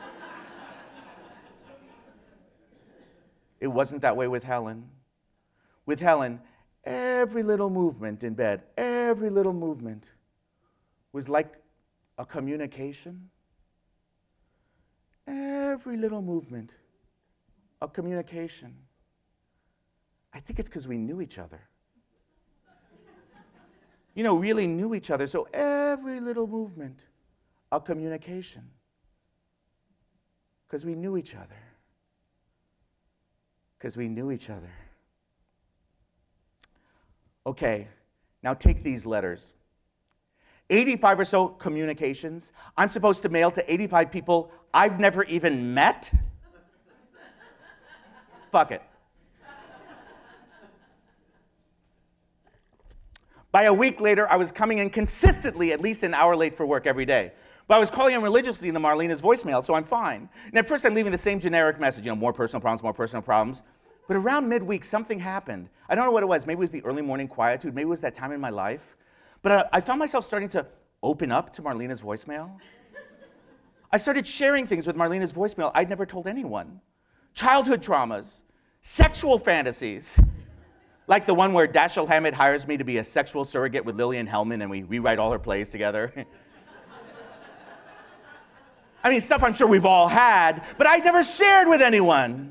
It wasn't that way with Helen. With Helen, every little movement in bed, every little movement was like a communication. Every little movement, a communication. I think it's because we knew each other. Really knew each other. So every little movement, a communication. Because we knew each other. Because we knew each other. Okay, now take these letters. 85 or so communications I'm supposed to mail to 85 people I've never even met? Fuck it. By a week later, I was coming in consistently at least an hour late for work every day. But I was calling in religiously into Marlena's voicemail, so I'm fine. And at first I'm leaving the same generic message, more personal problems, more personal problems. But around midweek, something happened. I don't know what it was. Maybe it was the early morning quietude. Maybe it was that time in my life. But I found myself starting to open up to Marlena's voicemail. I started sharing things with Marlena's voicemail I'd never told anyone. Childhood traumas, sexual fantasies, like the one where Dashiell Hammett hires me to be a sexual surrogate with Lillian Hellman and we rewrite all her plays together. I mean, stuff I'm sure we've all had, but I'd never shared with anyone.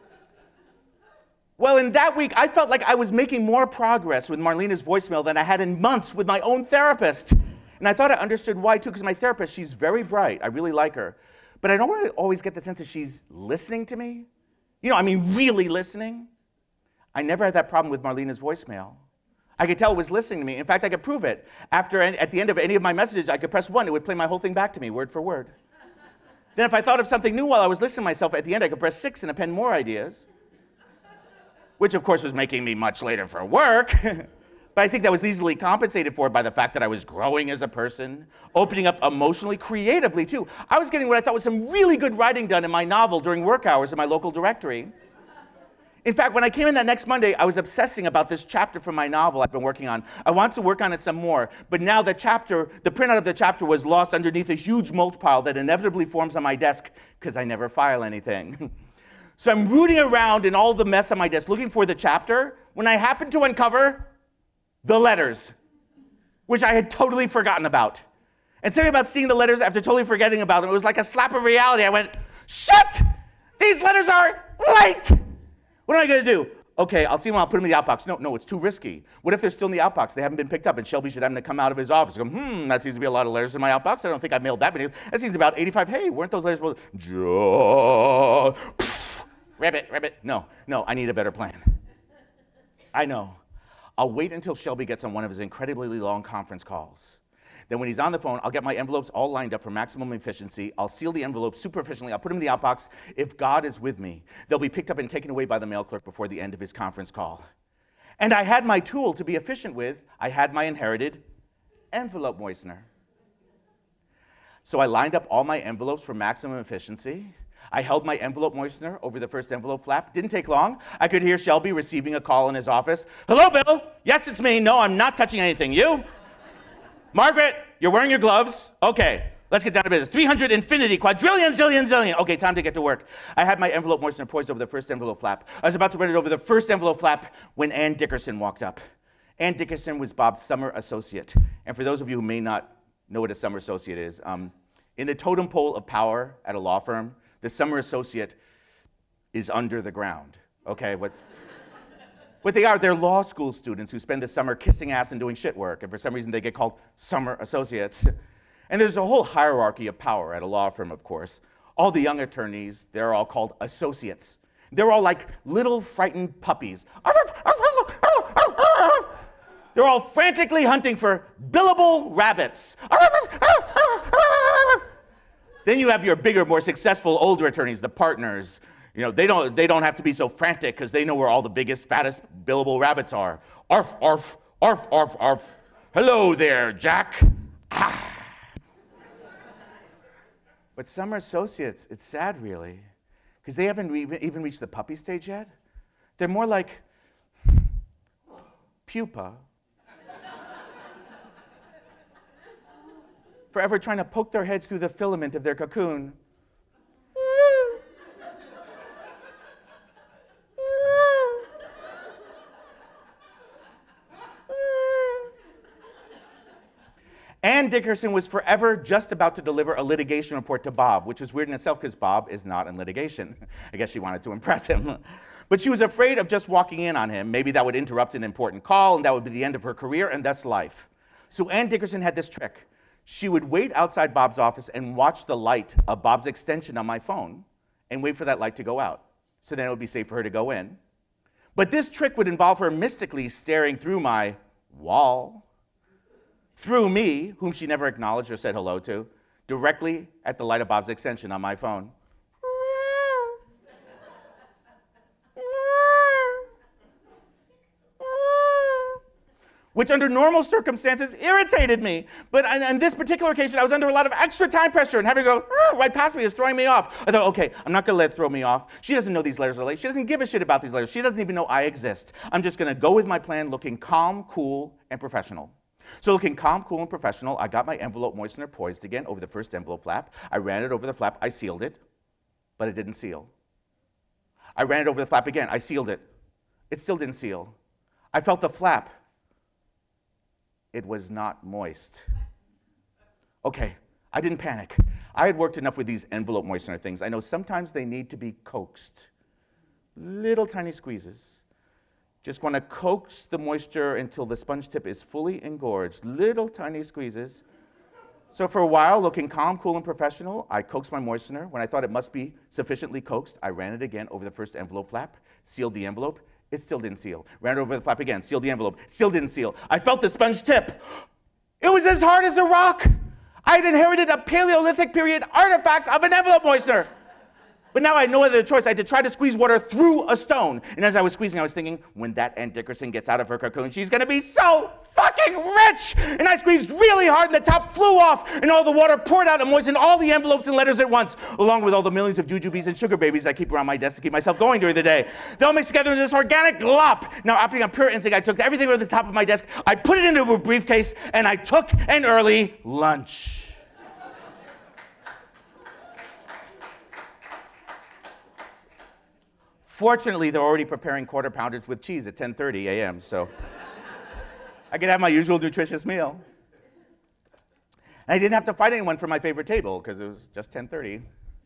Well, in that week, I felt like I was making more progress with Marlena's voicemail than I had in months with my own therapist. And I thought I understood why, too, because my therapist, she's very bright. I really like her. But I don't really always get the sense that she's listening to me. You know, I mean, really listening. I never had that problem with Marlena's voicemail. I could tell it was listening to me. In fact, I could prove it. At the end of any of my messages, I could press 1. It would play my whole thing back to me, word for word. Then if I thought of something new while I was listening to myself, at the end, I could press 6 and append more ideas, which, of course, was making me much later for work. But I think that was easily compensated for by the fact that I was growing as a person, opening up emotionally, creatively, too. I was getting what I thought was some really good writing done in my novel during work hours in my local directory. In fact, when I came in that next Monday, I was obsessing about this chapter from my novel I've been working on. I wanted to work on it some more, but now the printout of the chapter was lost underneath a huge mulch pile that inevitably forms on my desk because I never file anything. So I'm rooting around in all the mess on my desk looking for the chapter when I happened to uncover the letters, which I had totally forgotten about. And something about seeing the letters after totally forgetting about them, it was like a slap of reality. I went, shit! These letters are late! What am I going to do? Okay, I'll see them, I'll put them in the outbox. No, it's too risky. What if they're still in the outbox? They haven't been picked up, and Shelby should have them to come out of his office and go, that seems to be a lot of letters in my outbox. I don't think I mailed that many. That seems about 85. Hey, weren't those letters supposed to... Ribbit. No, I need a better plan. I know. I'll wait until Shelby gets on one of his incredibly long conference calls. Then when he's on the phone, I'll get my envelopes all lined up for maximum efficiency. I'll seal the envelopes super efficiently. I'll put them in the outbox. If God is with me, they'll be picked up and taken away by the mail clerk before the end of his conference call. And I had my tool to be efficient with. I had my inherited envelope moistener. So I lined up all my envelopes for maximum efficiency. I held my envelope moistener over the first envelope flap. Didn't take long. I could hear Shelby receiving a call in his office. Hello, Bill. Yes, it's me. No, I'm not touching anything. You? Margaret, you're wearing your gloves? Okay, let's get down to business. 300 infinity, quadrillion, zillion, zillion. Okay, time to get to work. I had my envelope moistener poised over the first envelope flap. I was about to run it over the first envelope flap when Ann Dickerson walked up. Ann Dickerson was Bob's summer associate. And for those of you who may not know what a summer associate is, in the totem pole of power at a law firm, the summer associate is under the ground, okay? What they are, they're law school students who spend the summer kissing ass and doing shit work, and for some reason they get called summer associates. And there's a whole hierarchy of power at a law firm, of course. All the young attorneys, they're all called associates. They're all like little frightened puppies. They're all frantically hunting for billable rabbits. Then you have your bigger, more successful older attorneys, the partners. You know, they don't have to be so frantic because they know where all the biggest, fattest billable rabbits are. Arf, arf, arf, arf, arf. Hello there, Jack. Ah. But summer associates, it's sad, really, because they haven't even reached the puppy stage yet. They're more like pupa. Forever trying to poke their heads through the filament of their cocoon. Ann Dickerson was forever just about to deliver a litigation report to Bob, which was weird in itself because Bob is not in litigation. I guess she wanted to impress him. But she was afraid of just walking in on him. Maybe that would interrupt an important call, and that would be the end of her career, and thus life. So Ann Dickerson had this trick. She would wait outside Bob's office and watch the light of Bob's extension on my phone and wait for that light to go out. So then it would be safe for her to go in. But this trick would involve her mystically staring through my wall, through me, whom she never acknowledged or said hello to, directly at the light of Bob's extension on my phone. Which under normal circumstances irritated me. But on this particular occasion, I was under a lot of extra time pressure, and having her go right past me is throwing me off. I thought, okay, I'm not gonna let it throw me off. She doesn't know these letters are late. She doesn't give a shit about these letters. She doesn't even know I exist. I'm just gonna go with my plan looking calm, cool, and professional. So looking calm, cool, and professional, I got my envelope moistener poised again over the first envelope flap. I ran it over the flap. I sealed it, but it didn't seal. I ran it over the flap again. I sealed it. It still didn't seal. I felt the flap. It was not moist. Okay, I didn't panic. I had worked enough with these envelope moistener things. I know sometimes they need to be coaxed. Little tiny squeezes. Just want to coax the moisture until the sponge tip is fully engorged. Little tiny squeezes. So for a while, looking calm, cool, and professional, I coaxed my moistener. When I thought it must be sufficiently coaxed, I ran it again over the first envelope flap, sealed the envelope. It still didn't seal. Ran it over the flap again, sealed the envelope. Still didn't seal. I felt the sponge tip. It was as hard as a rock. I had inherited a Paleolithic period artifact of an envelope moistener. But now I had no other choice. I had to try to squeeze water through a stone. And as I was squeezing, I was thinking, when that Ann Dickerson gets out of her cocoon, she's going to be so fucking rich. And I squeezed really hard, and the top flew off, and all the water poured out and moistened all the envelopes and letters at once, along with all the millions of jujubes and sugar babies I keep around my desk to keep myself going during the day. They all mixed together in this organic glop. Now, operating on pure instinct, I took everything over the top of my desk, I put it into a briefcase, and I took an early lunch. Fortunately, they're already preparing quarter pounders with cheese at 10:30 a.m., so I could have my usual nutritious meal. And I didn't have to fight anyone for my favorite table, because it was just 10:30.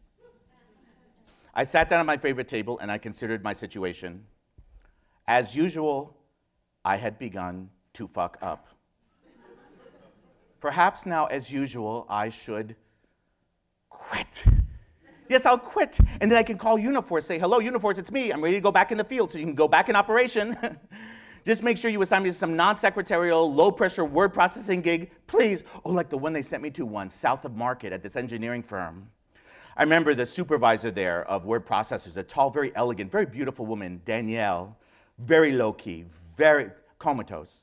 I sat down at my favorite table, and I considered my situation. As usual, I had begun to fuck up. Perhaps now, as usual, I should quit. Yes, I'll quit. And then I can call Uniforce, say, hello, Uniforce, it's me. I'm ready to go back in the field so you can go back in operation. Just make sure you assign me to some non-secretarial, low-pressure word processing gig, please. Oh, like the one they sent me to once, south of Market at this engineering firm. I remember the supervisor there of word processors, a tall, very elegant, very beautiful woman, Danielle, very low-key, very comatose.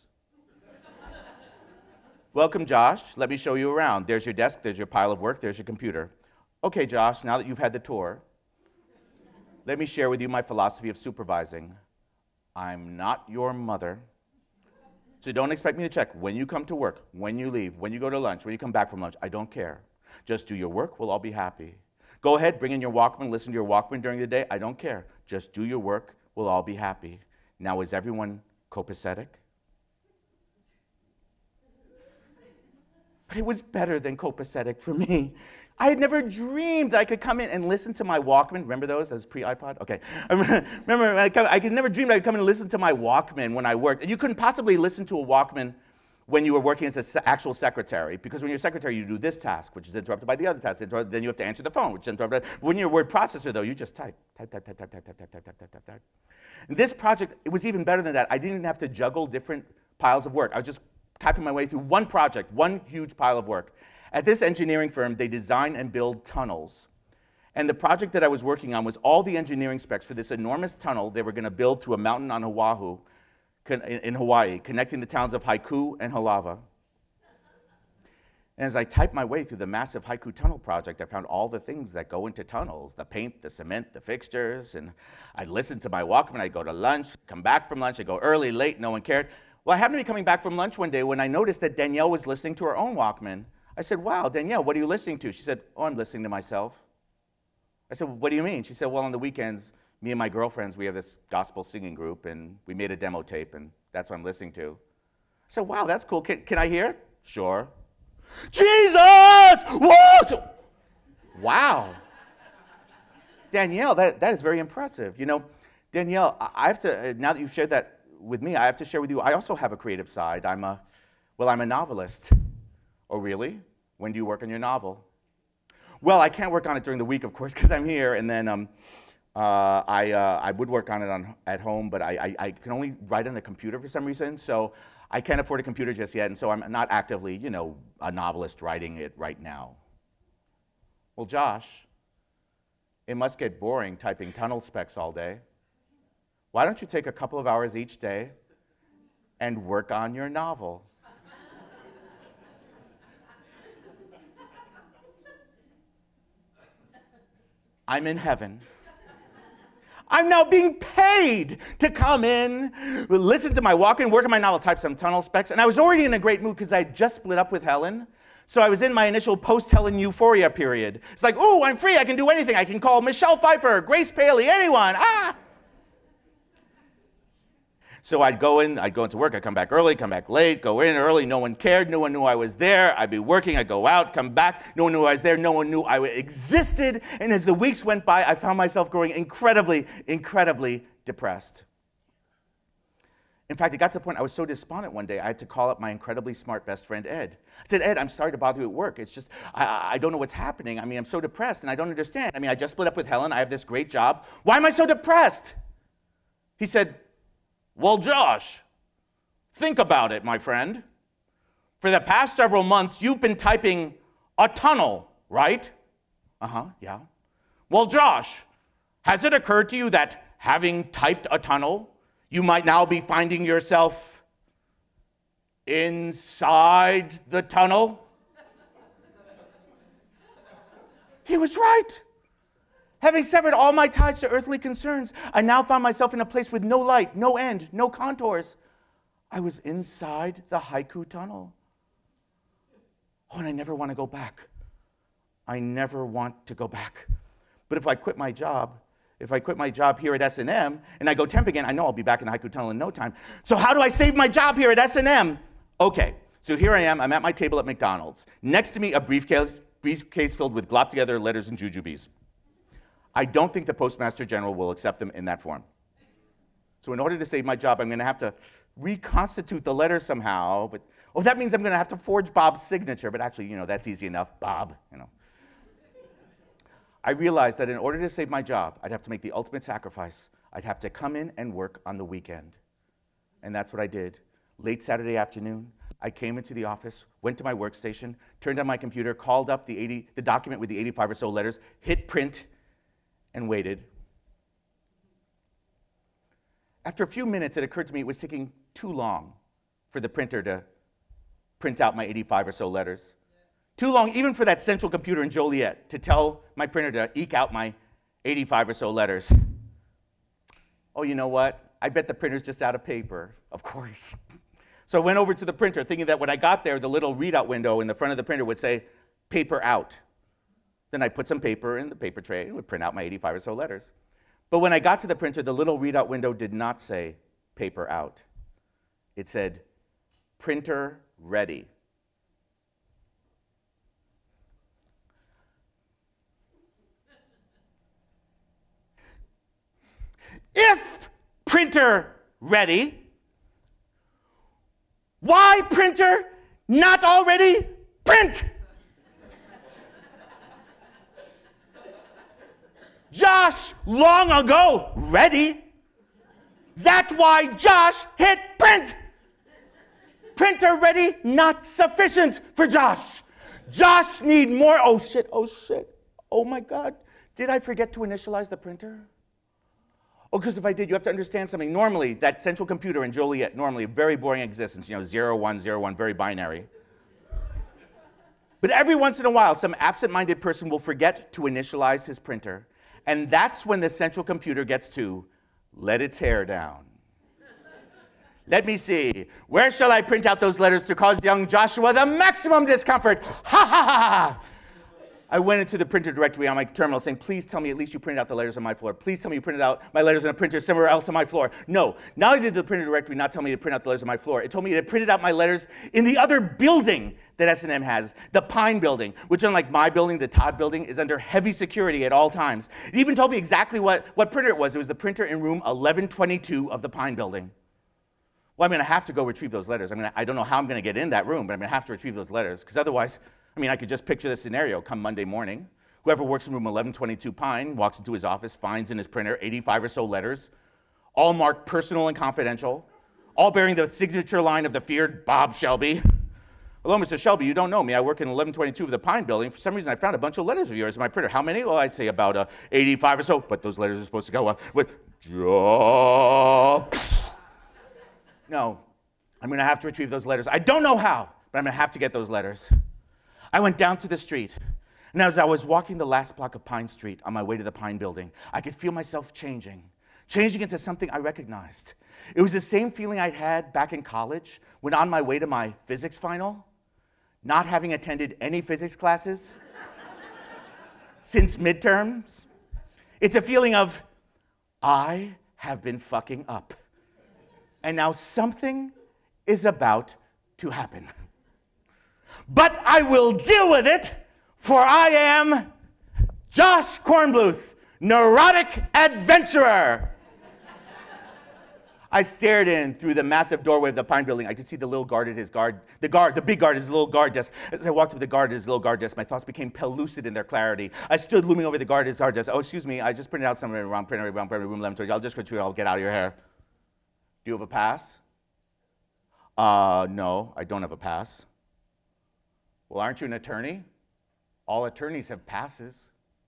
Welcome, Josh. Let me show you around. There's your desk, there's your pile of work, there's your computer. Okay, Josh, now that you've had the tour, let me share with you my philosophy of supervising. I'm not your mother, so don't expect me to check when you come to work, when you leave, when you go to lunch, when you come back from lunch. I don't care. Just do your work, we'll all be happy. Go ahead, bring in your Walkman, listen to your Walkman during the day. I don't care. Just do your work, we'll all be happy. Now, is everyone copacetic? But it was better than copacetic for me. I had never dreamed that I could come in and listen to my Walkman. Remember those? That was pre-iPod? Okay. I could never dream that I could come in and listen to my Walkman when I worked. And you couldn't possibly listen to a Walkman when you were working as an actual secretary, because when you're a secretary, you do this task, which is interrupted by the other task. Then you have to answer the phone, which is interrupted. When you're a word processor, though, you just type. And this project, it was even better than that. I didn't even have to juggle different piles of work. I was just typing my way through one project, one huge pile of work. At this engineering firm, they design and build tunnels. And the project that I was working on was all the engineering specs for this enormous tunnel they were going to build through a mountain on Oahu, in Hawaii, connecting the towns of Haiku and Halava. And as I typed my way through the massive Haiku tunnel project, I found all the things that go into tunnels, the paint, the cement, the fixtures, and I'd listen to my Walkman, I'd go to lunch, come back from lunch, I'd go early, late, no one cared. Well, I happened to be coming back from lunch one day when I noticed that Danielle was listening to her own Walkman. I said, wow, Danielle, what are you listening to? She said, oh, I'm listening to myself. I said, what do you mean? She said, well, on the weekends, me and my girlfriends, we have this gospel singing group, and we made a demo tape, and that's what I'm listening to. I said, wow, that's cool. Can I hear it? Sure. Jesus! Whoa! Wow. Danielle, that is very impressive. You know, Danielle, I have to, now that you've shared that with me, I have to share with you, I also have a creative side. I'm a novelist. Oh, really? When do you work on your novel? Well, I can't work on it during the week, of course, because I'm here, and then I would work on it at home, but I can only write on a computer for some reason, so I can't afford a computer just yet, and so I'm not actively, you know, a novelist writing it right now. Well, Josh, it must get boring typing tunnel specs all day. Why don't you take a couple of hours each day and work on your novel? I'm in heaven. I'm now being paid to come in, listen to my walk-in, work on my novel, type some tunnel specs, and I was already in a great mood because I had just split up with Helen. So I was in my initial post-Helen euphoria period. It's like, ooh, I'm free, I can do anything. I can call Michelle Pfeiffer, Grace Paley, anyone, So I'd go into work, I'd come back early, come back late, go in early, no one cared, no one knew I was there, I'd be working, I'd go out, come back, no one knew I was there, no one knew I existed, and as the weeks went by, I found myself growing incredibly, incredibly depressed. In fact, it got to the point I was so despondent one day, I had to call up my incredibly smart best friend, Ed. I said, Ed, I'm sorry to bother you at work. It's just, I don't know what's happening. I mean, I'm so depressed, and I don't understand. I mean, I just split up with Helen. I have this great job. Why am I so depressed? He said, well, Josh, think about it, my friend. For the past several months, you've been typing a tunnel, right? Yeah. Well, Josh, has it occurred to you that having typed a tunnel, you might now be finding yourself inside the tunnel? He was right. Having severed all my ties to earthly concerns, I now found myself in a place with no light, no end, no contours. I was inside the Haiku tunnel. Oh, and I never want to go back. I never want to go back. But if I quit my job here at S&M and I go temp again, I know I'll be back in the Haiku tunnel in no time. So how do I save my job here at S&M? Okay, so here I am. I'm at my table at McDonald's. Next to me, a briefcase filled with glopped together letters and jujubes. I don't think the Postmaster General will accept them in that form. So in order to save my job, I'm going to have to reconstitute the letter somehow. But that means I'm going to have to forge Bob's signature. But actually, that's easy enough. Bob, I realized that in order to save my job, I'd have to make the ultimate sacrifice. I'd have to come in and work on the weekend. And that's what I did. Late Saturday afternoon, I came into the office, went to my workstation, turned on my computer, called up the document with the 85 or so letters, hit print, and waited. After a few minutes, it occurred to me it was taking too long for the printer to print out my 85 or so letters. Too long, even for that central computer in Joliet, to tell my printer to eke out my 85 or so letters. Oh, you know what? I bet the printer's just out of paper, of course. So I went over to the printer, thinking that when I got there, the little readout window in the front of the printer would say, paper out. Then I put some paper in the paper tray and would print out my 85 or so letters. But when I got to the printer, the little readout window did not say paper out. It said, printer ready. If printer ready, why printer not already print? Josh, long ago, ready. That's why Josh hit print. Printer ready, not sufficient for Josh. Josh need more. Oh shit, oh shit. Oh my God. Did I forget to initialize the printer? Oh, because if I did, you have to understand something. Normally, that central computer in Joliet, normally a very boring existence, 0, 1, 0, 1, very binary. But every once in a while, some absent-minded person will forget to initialize his printer. And that's when the central computer gets to let its hair down. Let me see. Where shall I print out those letters to cause young Joshua the maximum discomfort? Ha ha ha ha! I went into the printer directory on my terminal saying, please tell me at least you printed out the letters on my floor. Please tell me you printed out my letters on a printer somewhere else on my floor. No, not only did the printer directory not tell me to print out the letters on my floor, it told me it had printed out my letters in the other building that S&M has, the Pine building, which unlike my building, the Todd building, is under heavy security at all times. It even told me exactly what printer it was. It was the printer in room 1122 of the Pine building. Well, I'm going to have to go retrieve those letters. I don't know how I'm going to get in that room, but I'm going to have to retrieve those letters, because otherwise, I could just picture this scenario come Monday morning. Whoever works in room 1122 Pine walks into his office, finds in his printer 85 or so letters, all marked personal and confidential, all bearing the signature line of the feared Bob Shelby. Hello, Mr. Shelby, you don't know me. I work in 1122 of the Pine building. For some reason, I found a bunch of letters of yours in my printer. How many? Well, I'd say about 85 or so, but those letters are supposed to go with Joe. No, I'm going to have to retrieve those letters. I don't know how, but I'm going to have to get those letters. I went down to the street, and as I was walking the last block of Pine Street on my way to the Pine building, I could feel myself changing. changing into something I recognized. It was the same feeling I'd had back in college when on my way to my physics final, not having attended any physics classes since midterms. It's a feeling of, I have been fucking up. And now something is about to happen. But I will deal with it, for I am Josh Kornbluth, neurotic adventurer. I stared in through the massive doorway of the Pine Building. I could see the little guard at his the big guard at his little guard desk. As I walked up to the guard at his little guard desk, my thoughts became pellucid in their clarity. I stood looming over the guard at his guard desk. Oh, excuse me, I just printed out somewhere around room 1120. I'll just go through it, I'll get out of your hair. Do you have a pass? No, I don't have a pass. Well, aren't you an attorney? All attorneys have passes.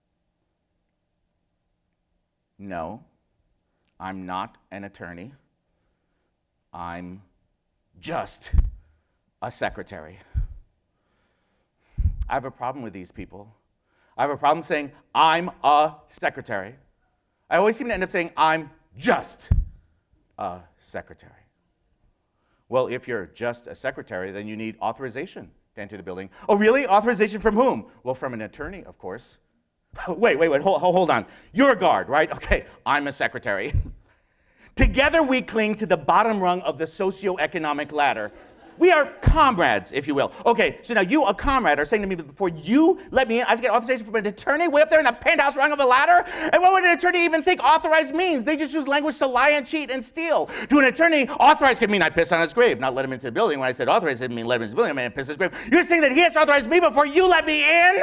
No, I'm not an attorney. I'm just a secretary. I have a problem with these people. I have a problem saying, I'm a secretary. I always seem to end up saying, I'm just a secretary. Well, if you're just a secretary, then you need authorization to enter the building. Oh, really? Authorization from whom? Well, from an attorney, of course. Wait, hold on. You're a guard, right? Okay, I'm a secretary. Together we cling to the bottom rung of the socioeconomic ladder. We are comrades, if you will. Okay, so now you, a comrade, are saying to me that before you let me in, I have to get authorization from an attorney way up there in the penthouse rung of a ladder? And what would an attorney even think authorized means? They just use language to lie and cheat and steal. To an attorney, authorized could mean I piss on his grave, not let him into the building. When I said authorized, it didn't mean let him into the building, I meant piss on his grave. You're saying that he has to authorize me before you let me in?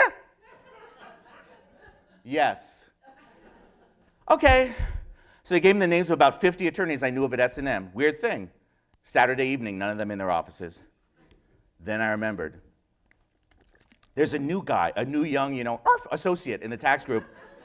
Yes. Okay. So they gave me the names of about 50 attorneys I knew of at S&M. Weird thing. Saturday evening, none of them in their offices. Then I remembered. There's a new guy, a new young, associate in the tax group.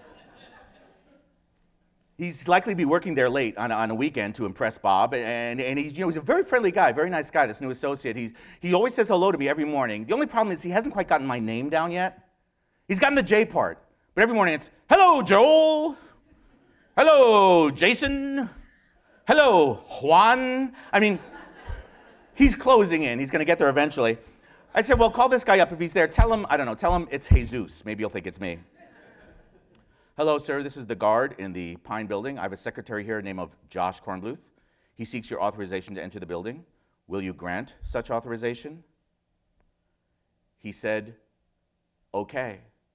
He's likely to be working there late on a weekend to impress Bob, and he's a very friendly guy, very nice guy, this new associate. He always says hello to me every morning. The only problem is he hasn't quite gotten my name down yet. He's gotten the J part, but every morning it's, hello, Joel. Hello, Jason. Hello, Juan. I mean, he's closing in. He's going to get there eventually. I said, well, call this guy up if he's there. Tell him it's Jesus. Maybe he'll think it's me. Hello, sir. This is the guard in the Pine Building. I have a secretary here named Josh Kornbluth. He seeks your authorization to enter the building. Will you grant such authorization? He said, okay.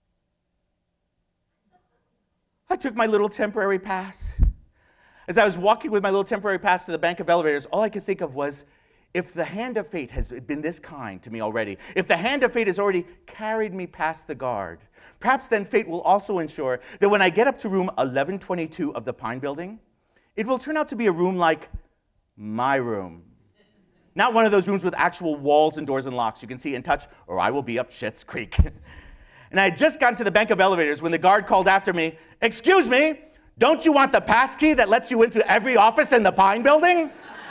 I took my little temporary pass. As I was walking with my little temporary pass to the bank of elevators, all I could think of was, if the hand of fate has been this kind to me already, if the hand of fate has already carried me past the guard, perhaps then fate will also ensure that when I get up to room 1122 of the Pine Building, it will turn out to be a room like my room. Not one of those rooms with actual walls and doors and locks you can see and touch, or I will be up Schitt's Creek. And I had just gotten to the bank of elevators when the guard called after me, excuse me, don't you want the pass key that lets you into every office in the Pine Building?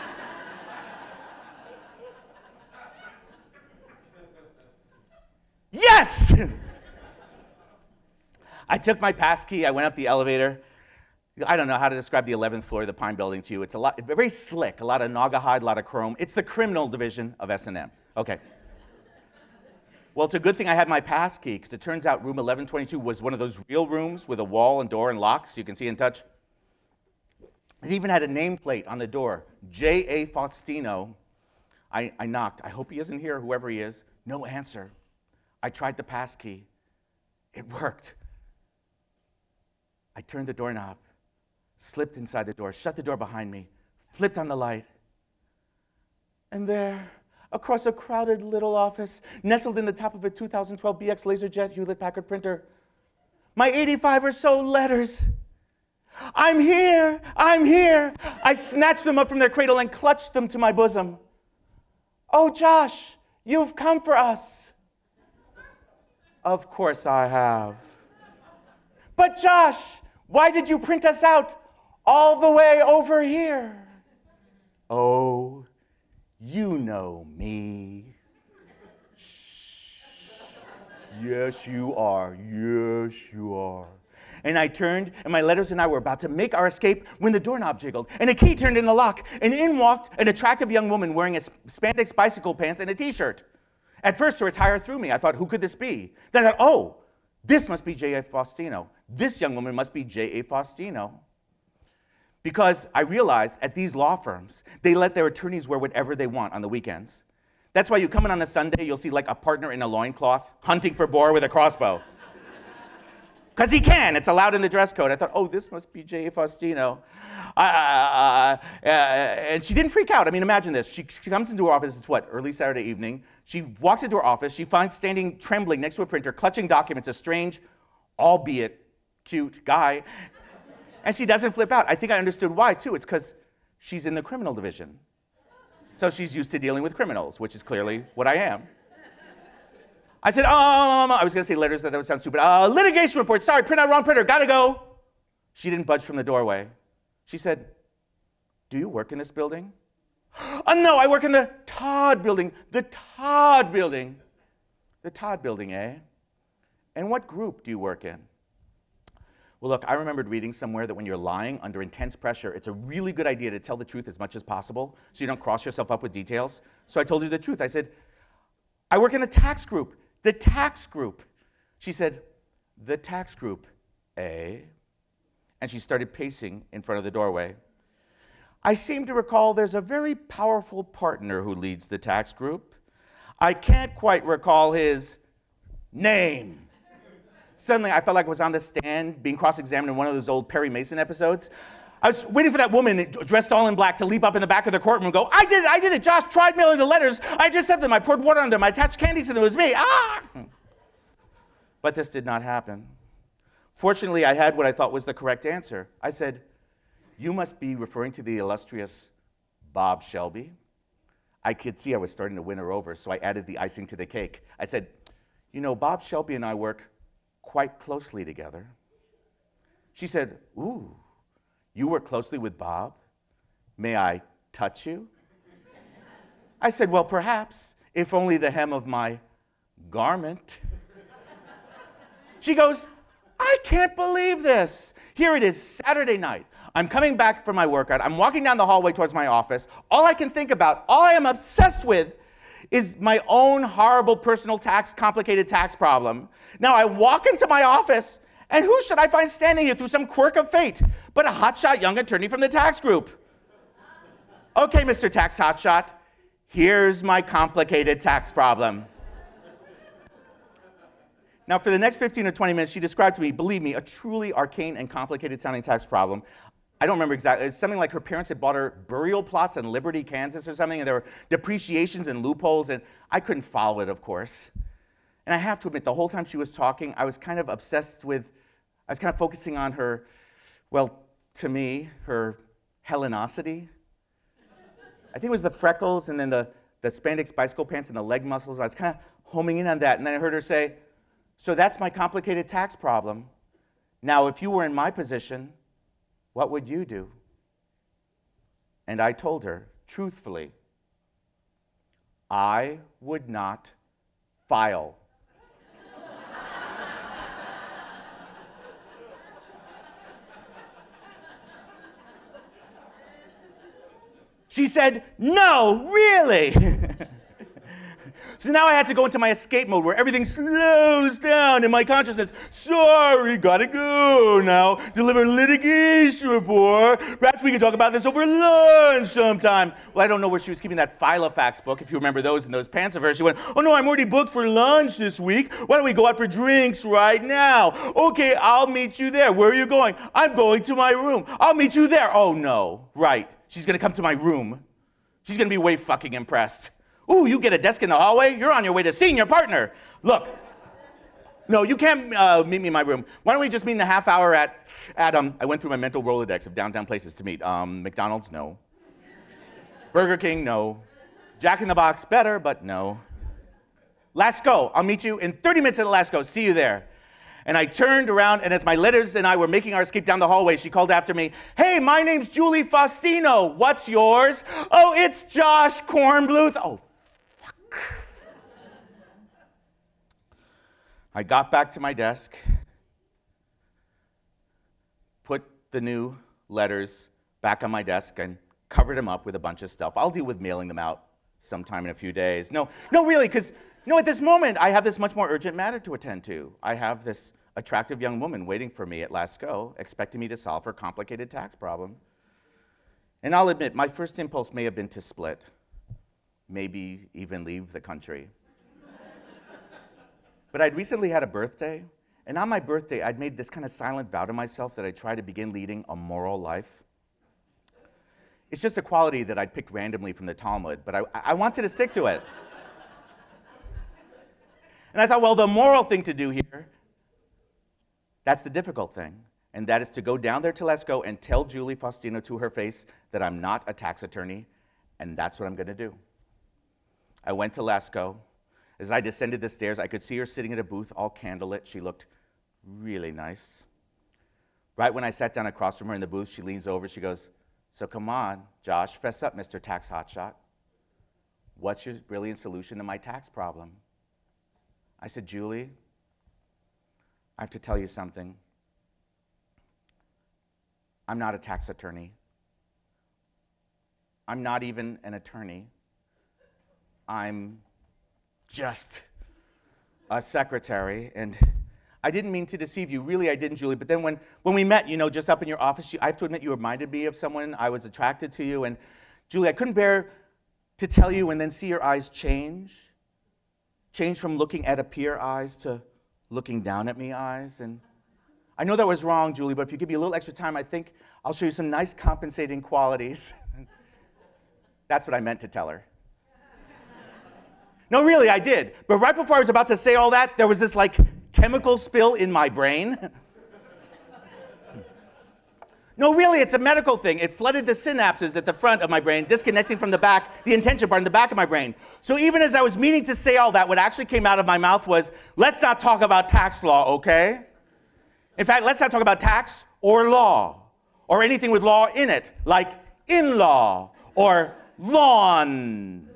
Yes! I took my pass key, I went up the elevator. I don't know how to describe the 11th floor of the Pine Building to you. It's very slick, a lot of Naugahyde, a lot of chrome. It's the criminal division of S&M. Okay. Well, it's a good thing I had my pass key, because it turns out room 1122 was one of those real rooms with a wall and door and locks you can see and touch. It even had a nameplate on the door, J.A. Faustino. I knocked. I hope he isn't here, whoever he is. No answer. I tried the pass key. It worked. I turned the doorknob, slipped inside the door, shut the door behind me, flipped on the light, and there, across a crowded little office, nestled in the top of a 2012 BX LaserJet Hewlett-Packard printer, my 85 or so letters. I'm here, I'm here. I snatched them up from their cradle and clutched them to my bosom. Oh, Josh, you've come for us. Of course I have. But Josh, why did you print us out all the way over here? Oh, you know me. Shh. Yes, you are. Yes, you are. And I turned, and my letters and I were about to make our escape when the doorknob jiggled, and a key turned in the lock, and in walked an attractive young woman wearing a spandex bicycle pants and a t-shirt. At first, her attire threw me. I thought, who could this be? Then I thought, oh, this must be J.A. Faustino. This young woman must be J.A. Faustino. Because I realized at these law firms, they let their attorneys wear whatever they want on the weekends. That's why you come in on a Sunday, you'll see like a partner in a loincloth hunting for boar with a crossbow. Because he can, it's allowed in the dress code. I thought, oh, this must be J.A. Faustino. And she didn't freak out. I mean, imagine this. She comes into her office, it's what, early Saturday evening. She walks into her office, she finds standing trembling next to a printer, clutching documents, a strange, albeit cute guy. And she doesn't flip out. I think I understood why, too. It's because she's in the criminal division. So she's used to dealing with criminals, which is clearly what I am. I said, I was going to say letters, that would sound stupid. Litigation report, sorry, print out wrong printer, gotta go. She didn't budge from the doorway. She said, do you work in this building? No, I work in the Todd building. The Todd building. The Todd building, eh? And what group do you work in? Well, look, I remembered reading somewhere that when you're lying under intense pressure, it's a really good idea to tell the truth as much as possible so you don't cross yourself up with details. So I told her the truth. I said, I work in the tax group. The tax group. She said, the tax group, eh? And she started pacing in front of the doorway. I seem to recall there's a very powerful partner who leads the tax group. I can't quite recall his name. Suddenly, I felt like I was on the stand being cross-examined in one of those old Perry Mason episodes. I was waiting for that woman dressed all in black to leap up in the back of the courtroom and go, I did it, Josh tried mailing the letters. I just sent them, I poured water on them, I attached candies to them, it was me, ah! But this did not happen. Fortunately, I had what I thought was the correct answer. I said, you must be referring to the illustrious Bob Shelby. I could see I was starting to win her over, so I added the icing to the cake. I said, you know, Bob Shelby and I work quite closely together. She said, ooh, you work closely with Bob? May I touch you? I said, well, perhaps, if only the hem of my garment. She goes, I can't believe this. Here it is, Saturday night. I'm coming back from my workout. I'm walking down the hallway towards my office. All I can think about, all I am obsessed with, is my own horrible personal complicated tax problem. Now I walk into my office, and who should I find standing here through some quirk of fate but a hotshot young attorney from the tax group? Okay, Mr. Tax Hotshot, here's my complicated tax problem. Now, for the next 15 or 20 minutes, she described to me, believe me, a truly arcane and complicated sounding tax problem. I don't remember exactly. It's something like her parents had bought her burial plots in Liberty, Kansas or something, and there were depreciations and loopholes, and I couldn't follow it, of course. And I have to admit, the whole time she was talking, I was kind of focusing on her, well, to me, her Hellenosity. I think it was the freckles and then the spandex bicycle pants and the leg muscles. I was kind of homing in on that, and then I heard her say, so that's my complicated tax problem. Now, if you were in my position, what would you do? And I told her, truthfully, I would not file. She said, no, really? So now I had to go into my escape mode where everything slows down in my consciousness. Sorry, gotta go now. Deliver litigation report. Perhaps we can talk about this over lunch sometime. Well, I don't know where she was keeping that Filofax book, if you remember those in those pants of hers. She went, oh no, I'm already booked for lunch this week. Why don't we go out for drinks right now? Okay, I'll meet you there. Where are you going? I'm going to my room. I'll meet you there. Oh no, right. She's gonna come to my room. She's gonna be way fucking impressed. Ooh, you get a desk in the hallway? You're on your way to seeing your partner. Look, no, you can't meet me in my room. Why don't we just meet in a half hour at I went through my mental Rolodex of downtown places to meet. McDonald's, no. Burger King, no. Jack in the Box, better, but no. Lasco, I'll meet you in 30 minutes at Lasco. See you there. And I turned around, and as my letters and I were making our escape down the hallway, she called after me, hey, my name's Julie Faustino. What's yours? Oh, it's Josh Kornbluth. Oh, fuck. I got back to my desk. the new letters back on my desk and covered them up with a bunch of stuff. I'll deal with mailing them out sometime in a few days. No, really, because at this moment, I have this much more urgent matter to attend to. I have this attractive young woman waiting for me at Lascaux, expecting me to solve her complicated tax problem. And I'll admit, my first impulse may have been to split, maybe even leave the country. But I'd recently had a birthday, and on my birthday, I'd made this kind of silent vow to myself that I'd try to begin leading a moral life. It's just a quality that I'd picked randomly from the Talmud, but I wanted to stick to it. And I thought, well, the moral thing to do here, that's the difficult thing, and that is to go down there to Lascaux and tell Julie Faustino to her face that I'm not a tax attorney, and that's what I'm going to do. I went to Lascaux. As I descended the stairs, I could see her sitting at a booth, all candlelit. She looked really nice. Right when I sat down across from her in the booth, she leans over, she goes, "So come on, Josh, fess up, Mr. Tax Hotshot. What's your brilliant solution to my tax problem?" I said, "Julie, I have to tell you something. I'm not a tax attorney. I'm not even an attorney. I'm just a secretary." And I didn't mean to deceive you. Really, I didn't, Julie. But then when we met, just up in your office, I have to admit you reminded me of someone. I was attracted to you. And Julie, I couldn't bear to tell you and then see your eyes change from looking at a peer eyes to looking down at me eyes. And I know that was wrong, Julie, but if you give me a little extra time, I think I'll show you some nice compensating qualities. That's what I meant to tell her. No, really, I did. But right before I was about to say all that, there was this chemical spill in my brain. No, really, it's a medical thing. It flooded the synapses at the front of my brain, disconnecting from the back, the intention part in the back of my brain. So even as I was meaning to say all that, what actually came out of my mouth was, let's not talk about tax law, okay? In fact, let's not talk about tax or law, or anything with law in it, like in-law or lawn.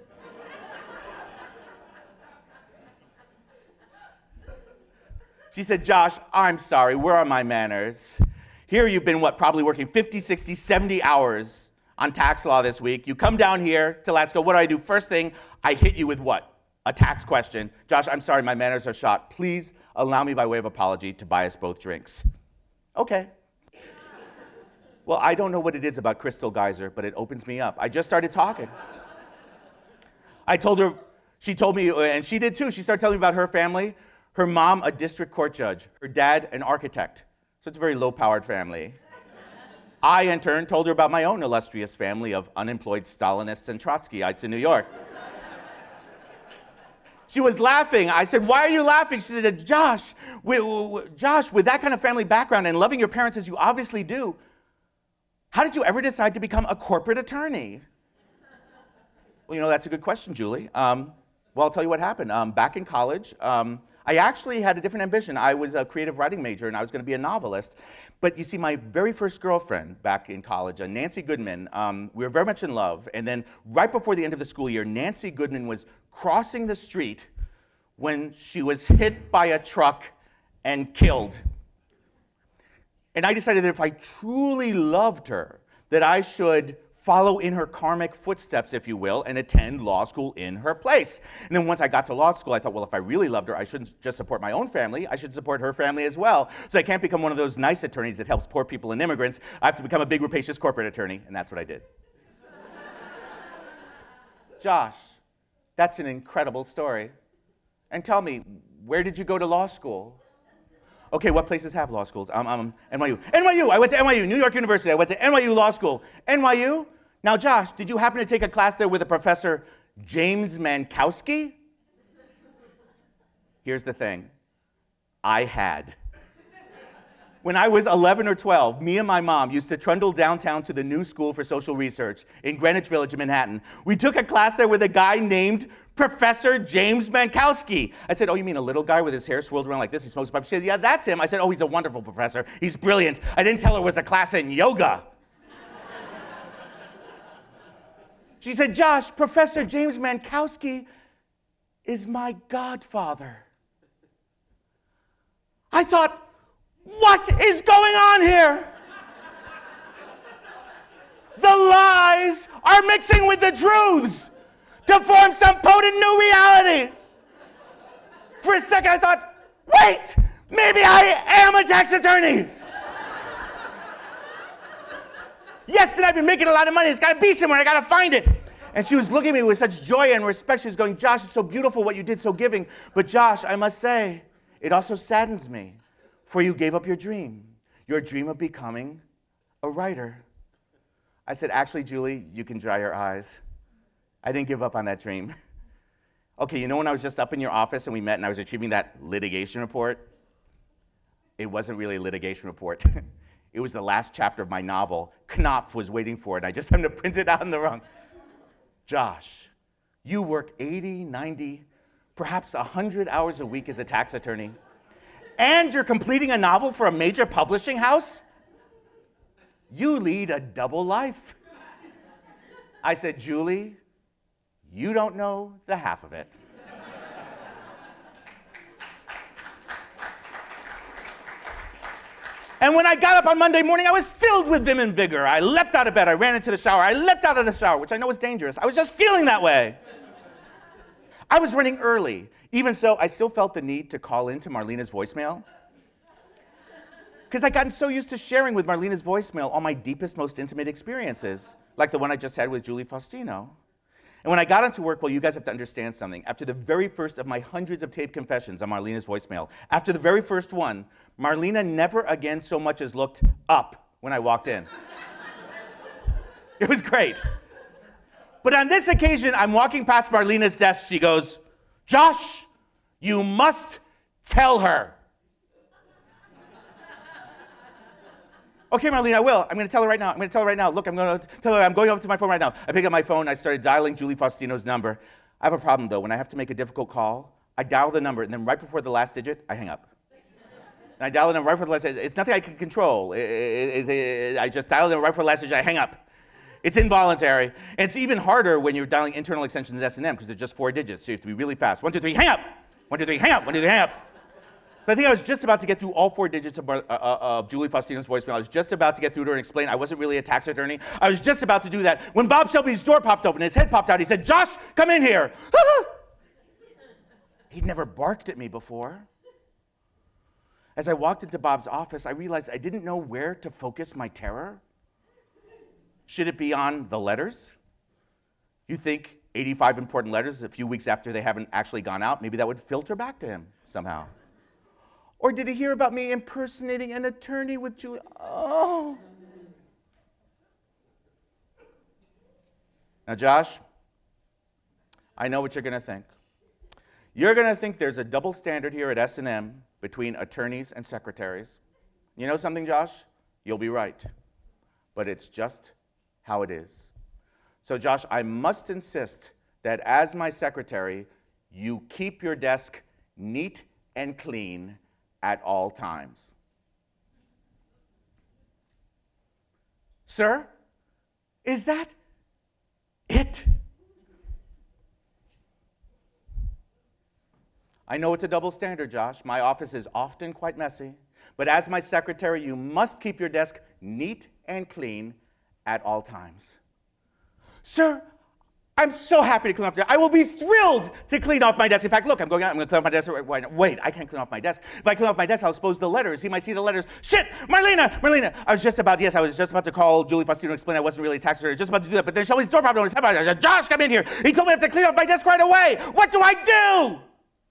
She said, "Josh, I'm sorry, where are my manners? Here you've been, probably working 50, 60, 70 hours on tax law this week. You come down here to Lascaux, what do? First thing, I hit you with what? A tax question. Josh, I'm sorry, my manners are shot. Please allow me by way of apology to buy us both drinks." Okay. Well, I don't know what it is about Crystal Geyser, but it opens me up. I just started talking. I told her, she told me, and she did too, she started telling me about her family. Her mom, a district court judge. Her dad, an architect. So it's a very low-powered family. I, in turn, told her about my own illustrious family of unemployed Stalinists and Trotskyites in New York. She was laughing. I said, "Why are you laughing?" She said, Josh, with that kind of family background and loving your parents as you obviously do, how did you ever decide to become a corporate attorney? Well, that's a good question, Julie. Well, I'll tell you what happened. Back in college, I actually had a different ambition. I was a creative writing major, and I was going to be a novelist. But you see, my very first girlfriend back in college, Nancy Goodman, we were very much in love. And then right before the end of the school year, Nancy Goodman was crossing the street when she was hit by a truck and killed. And I decided that if I truly loved her, that I should follow in her karmic footsteps, if you will, and attend law school in her place. And then once I got to law school, I thought, well, if I really loved her, I shouldn't just support my own family, I should support her family as well. So I can't become one of those nice attorneys that helps poor people and immigrants. I have to become a big, rapacious corporate attorney, and that's what I did. Josh, that's an incredible story. And tell me, where did you go to law school? Okay, what places have law schools? NYU. NYU, I went to NYU, New York University. I went to NYU Law School. NYU? Now, Josh, did you happen to take a class there with a professor, James Mankowski? Here's the thing. I had. When I was 11 or 12, me and my mom used to trundle downtown to the New School for Social Research in Greenwich Village in Manhattan. We took a class there with a guy named Professor James Mankowski. I said, "Oh, you mean a little guy with his hair swirled around like this? He smokes pipe." She said, "Yeah, that's him." I said, "Oh, he's a wonderful professor. He's brilliant." I didn't tell her it was a class in yoga. She said, "Josh, Professor James Mankowski is my godfather." I thought, what is going on here? The lies are mixing with the truths to form some potent new reality. For a second, I thought, wait, maybe I am a tax attorney. Yes, and I've been making a lot of money. It's got to be somewhere. I got to find it. And she was looking at me with such joy and respect. She was going, Josh, it's so beautiful what you did, so giving. But Josh, I must say, it also saddens me, for you gave up your dream of becoming a writer. I said, actually, Julie, you can dry your eyes. I didn't give up on that dream. Okay, you know when I was just up in your office and we met and I was retrieving that litigation report? It wasn't really a litigation report. It was the last chapter of my novel. Knopf was waiting for it. I just happened to print it out in the wrong. Josh, you work 80, 90, perhaps 100 hours a week as a tax attorney, and you're completing a novel for a major publishing house? You lead a double life. I said, Julie, you don't know the half of it. And when I got up on Monday morning, I was filled with vim and vigor. I leapt out of bed. I ran into the shower. I leapt out of the shower, which I know is dangerous. I was just feeling that way. I was running early. Even so, I still felt the need to call into Marlena's voicemail. Because I'd gotten so used to sharing with Marlena's voicemail all my deepest, most intimate experiences, like the one I just had with Julie Faustino. And when I got into work, well, you guys have to understand something. After the very first of my hundreds of taped confessions on Marlena's voicemail, after the very first one, Marlena never again so much as looked up when I walked in. It was great. But on this occasion, I'm walking past Marlena's desk. She goes, Josh, you must tell her. Okay, Marlena, I will. I'm going to tell her right now. I'm going to tell her right now. Look, I'm going to tell her. I'm going over to my phone right now. I pick up my phone. I started dialing Julie Faustino's number. I have a problem, though. When I have to make a difficult call, I dial the number, and then right before the last digit, I hang up. And I dial the number right before the last digit. It's nothing I can control. I just dial the number right before the last digit, I hang up. It's involuntary. And it's even harder when you're dialing internal extensions S&M because they're just 4 digits, so you have to be really fast. 1, 2, 3, hang up! 1, 2, 3, hang up! 1, 2, 3, hang up! So I think I was just about to get through all 4 digits of Julie Faustino's voicemail. I was just about to get through to her and explain I wasn't really a tax attorney. I was just about to do that when Bob Shelby's door popped open. His head popped out. He said, Josh, come in here. He'd never barked at me before. As I walked into Bob's office, I realized I didn't know where to focus my terror. Should it be on the letters? You think 85 important letters a few weeks after they haven't actually gone out, maybe that would filter back to him somehow. Or did he hear about me impersonating an attorney with Julie? Oh. Now, Josh, I know what you're going to think. You're going to think there's a double standard here at S&M between attorneys and secretaries. You know something, Josh? You'll be right. But it's just how it is. So, Josh, I must insist that as my secretary, you keep your desk neat and clean at all times. Sir, is that it? I know it's a double standard, Josh. My office is often quite messy, but as my secretary, you must keep your desk neat and clean at all times. Sir, I'm so happy to clean off the desk. I will be thrilled to clean off my desk. In fact, look, I'm going out. I'm going to clean off my desk. Wait, I can't clean off my desk. If I clean off my desk, I'll expose the letters. He might see the letters. Shit, Marlena. I was just about to call Julie Faustino and explain I wasn't really a tax attorney. I was just about to do that, but then Shelby's door popped on his head. I said, Josh, come in here. He told me I have to clean off my desk right away. What do I do?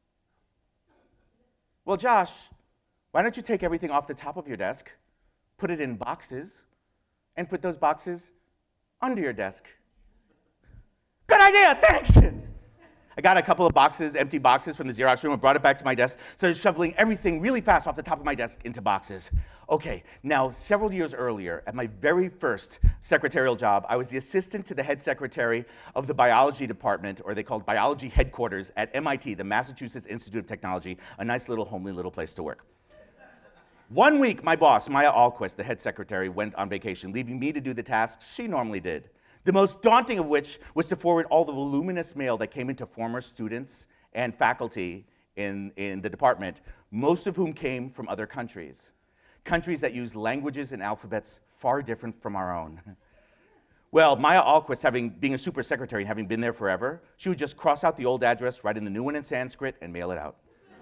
Well, Josh, why don't you take everything off the top of your desk, put it in boxes, and put those boxes under your desk? Good idea, thanks! I got a couple of boxes, empty boxes from the Xerox room and brought it back to my desk, started shoveling everything really fast off the top of my desk into boxes. Okay, now several years earlier, at my very first secretarial job, I was the assistant to the head secretary of the biology department, or they called biology headquarters at MIT, the Massachusetts Institute of Technology, a nice little homely little place to work. One week, my boss, Maya Alquist, the head secretary, went on vacation, leaving me to do the tasks she normally did. The most daunting of which was to forward all the voluminous mail that came into former students and faculty in the department, most of whom came from other countries. Countries that use languages and alphabets far different from our own. Well, Maya Alquist, being a super secretary and having been there forever, she would just cross out the old address, write in the new one in Sanskrit, and mail it out.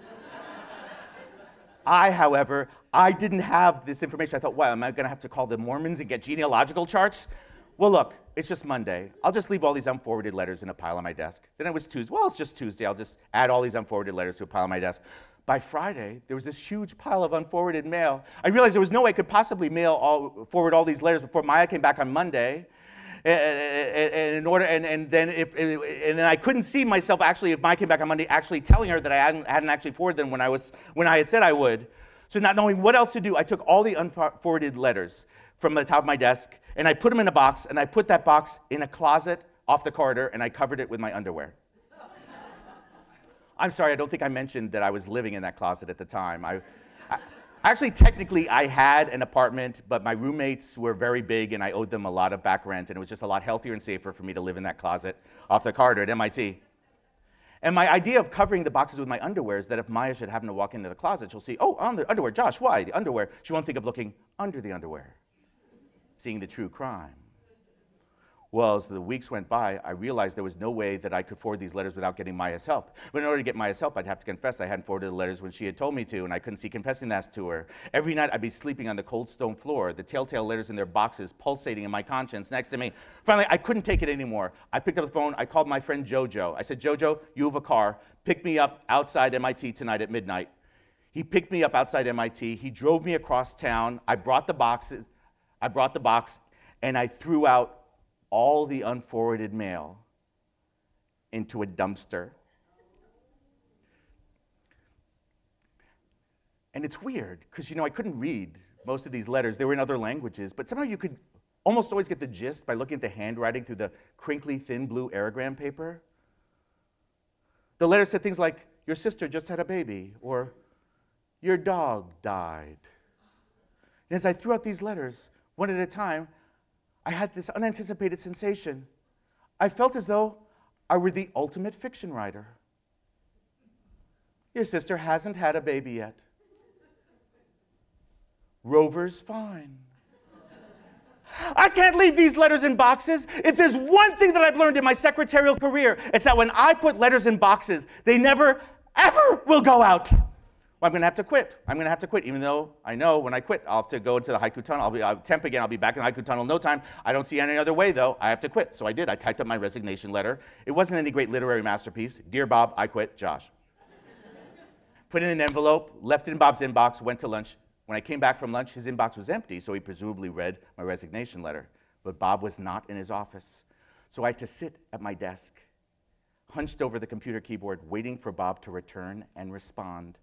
However, I didn't have this information. I thought, well, am I going to have to call the Mormons and get genealogical charts? Well, look, it's just Monday. I'll just leave all these unforwarded letters in a pile on my desk. Then it was Tuesday. Well, it's just Tuesday. I'll just add all these unforwarded letters to a pile on my desk. By Friday, there was this huge pile of unforwarded mail. I realized there was no way I could possibly forward all these letters before Maya came back on Monday. And then I couldn't see myself actually, if Maya came back on Monday, actually telling her that I hadn't actually forwarded them when I had said I would. So not knowing what else to do, I took all the unforwarded letters from the top of my desk, and I put them in a box, and I put that box in a closet off the corridor, and I covered it with my underwear. I'm sorry, I don't think I mentioned that I was living in that closet at the time. Actually, technically, I had an apartment, but my roommates were very big, and I owed them a lot of back rent, and it was just a lot healthier and safer for me to live in that closet off the corridor at MIT. And my idea of covering the boxes with my underwear is that if Maya should happen to walk into the closet, she'll see, oh, on the underwear, Josh, why? The underwear. She won't think of looking under the underwear, seeing the true crime. Well, as the weeks went by, I realized there was no way that I could forward these letters without getting Maya's help. But in order to get Maya's help, I'd have to confess I hadn't forwarded the letters when she had told me to, and I couldn't see confessing that to her. Every night, I'd be sleeping on the cold stone floor, the telltale letters in their boxes pulsating in my conscience next to me. Finally, I couldn't take it anymore. I picked up the phone. I called my friend Jojo. I said, Jojo, you have a car. Pick me up outside MIT tonight at midnight. He picked me up outside MIT. He drove me across town. I brought the box, and I threw out all the unforwarded mail into a dumpster. And it's weird, because I couldn't read most of these letters. They were in other languages, but somehow you could almost always get the gist by looking at the handwriting through the crinkly, thin blue aerogram paper. The letters said things like, your sister just had a baby, or your dog died. And as I threw out these letters, one at a time, I had this unanticipated sensation. I felt as though I were the ultimate fiction writer. Your sister hasn't had a baby yet. Rover's fine. I can't leave these letters in boxes. If there's one thing that I've learned in my secretarial career, it's that when I put letters in boxes, they never, ever will go out. Well, I'm going to have to quit. I'm going to have to quit, even though I know when I quit, I'll have to go into the Haiku tunnel. I'll temp again. I'll be back in the Haiku tunnel in no time. I don't see any other way, though. I have to quit. So I did. I typed up my resignation letter. It wasn't any great literary masterpiece. Dear Bob, I quit. Josh. Put it in an envelope, left it in Bob's inbox, went to lunch. When I came back from lunch, his inbox was empty, so he presumably read my resignation letter. But Bob was not in his office. So I had to sit at my desk, hunched over the computer keyboard, waiting for Bob to return and respond.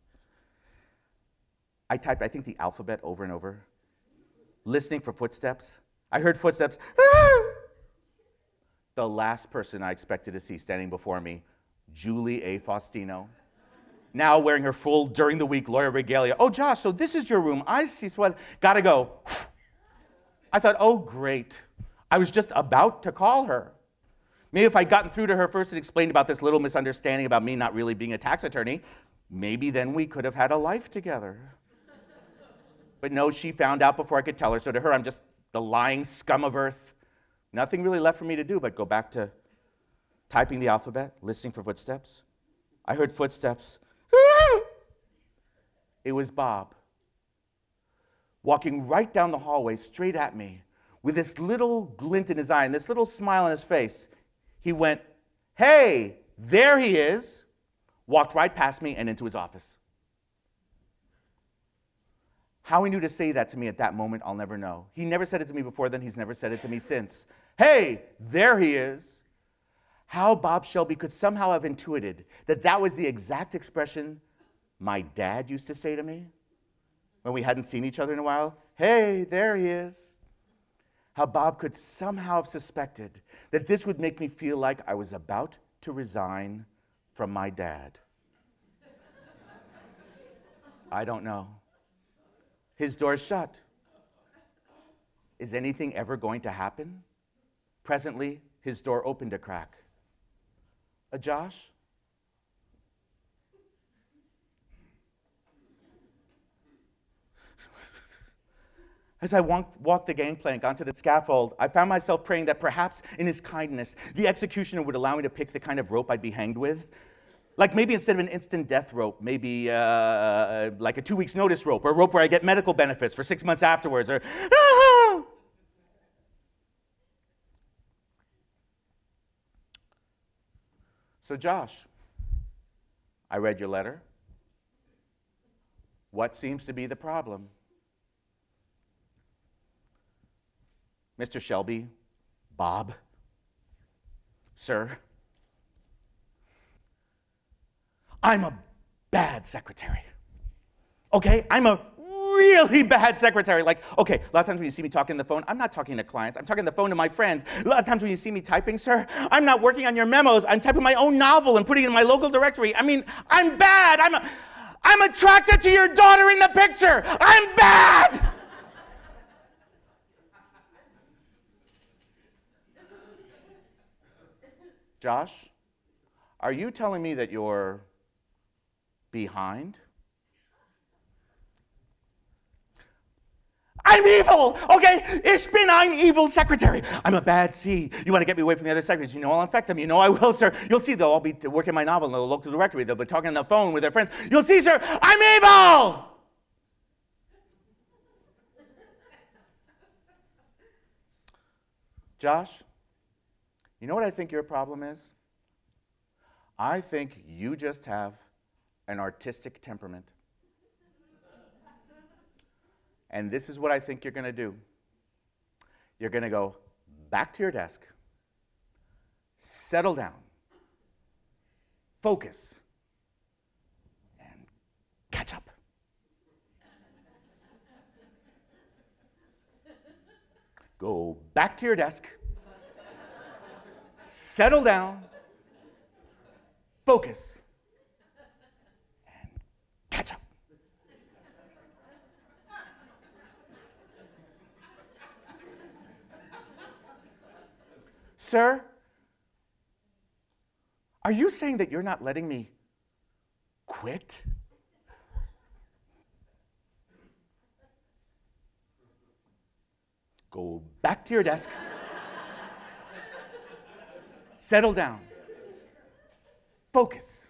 I typed, I think, the alphabet over and over, listening for footsteps. I heard footsteps. Ah! The last person I expected to see standing before me, Julie A. Faustino, now wearing her full during the week lawyer regalia. Oh, Josh, so this is your room. I see. So gotta go. I thought, oh, great. I was just about to call her. Maybe if I'd gotten through to her first and explained about this little misunderstanding about me not really being a tax attorney, maybe then we could have had a life together. But no, she found out before I could tell her, so to her, I'm just the lying scum of earth. Nothing really left for me to do but go back to typing the alphabet, listening for footsteps. I heard footsteps. It was Bob, walking right down the hallway straight at me with this little glint in his eye and this little smile on his face. He went, hey, there he is, walked right past me and into his office. How he knew to say that to me at that moment, I'll never know. He never said it to me before then. He's never said it to me since. Hey, there he is. How Bob Shelby could somehow have intuited that that was the exact expression my dad used to say to me when we hadn't seen each other in a while. Hey, there he is. How Bob could somehow have suspected that this would make me feel like I was about to resign from my dad. I don't know. His door's shut. Is anything ever going to happen? Presently, his door opened a crack. Josh? As I walked the gangplank onto the scaffold, I found myself praying that perhaps in his kindness, the executioner would allow me to pick the kind of rope I'd be hanged with. Like maybe instead of an instant death rope, maybe like a 2 weeks notice rope, or a rope where I get medical benefits for 6 months afterwards, or So Josh, I read your letter. What seems to be the problem? Mr. Shelby, Bob, sir, I'm a bad secretary. Okay? I'm a really bad secretary. Like, okay, a lot of times when you see me talking on the phone, I'm not talking to clients. I'm talking on the phone to my friends. A lot of times when you see me typing, sir, I'm not working on your memos. I'm typing my own novel and putting it in my local directory. I mean, I'm bad. I'm attracted to your daughter in the picture. I'm bad. Josh, are you telling me that you're behind? I'm evil, okay? Ich bin ein evil secretary. I'm a bad C. You want to get me away from the other secretaries. You know I'll infect them. You know I will, sir. You'll see they'll all be working my novel in the local directory. They'll be talking on the phone with their friends. You'll see, sir, I'm evil! Josh, you know what I think your problem is? I think you just have an artistic temperament. And this is what I think you're going to do. You're going to go back to your desk, settle down, focus, and catch up. Go back to your desk, settle down, focus, and catch up. Sir, are you saying that you're not letting me quit? Go back to your desk, settle down, focus.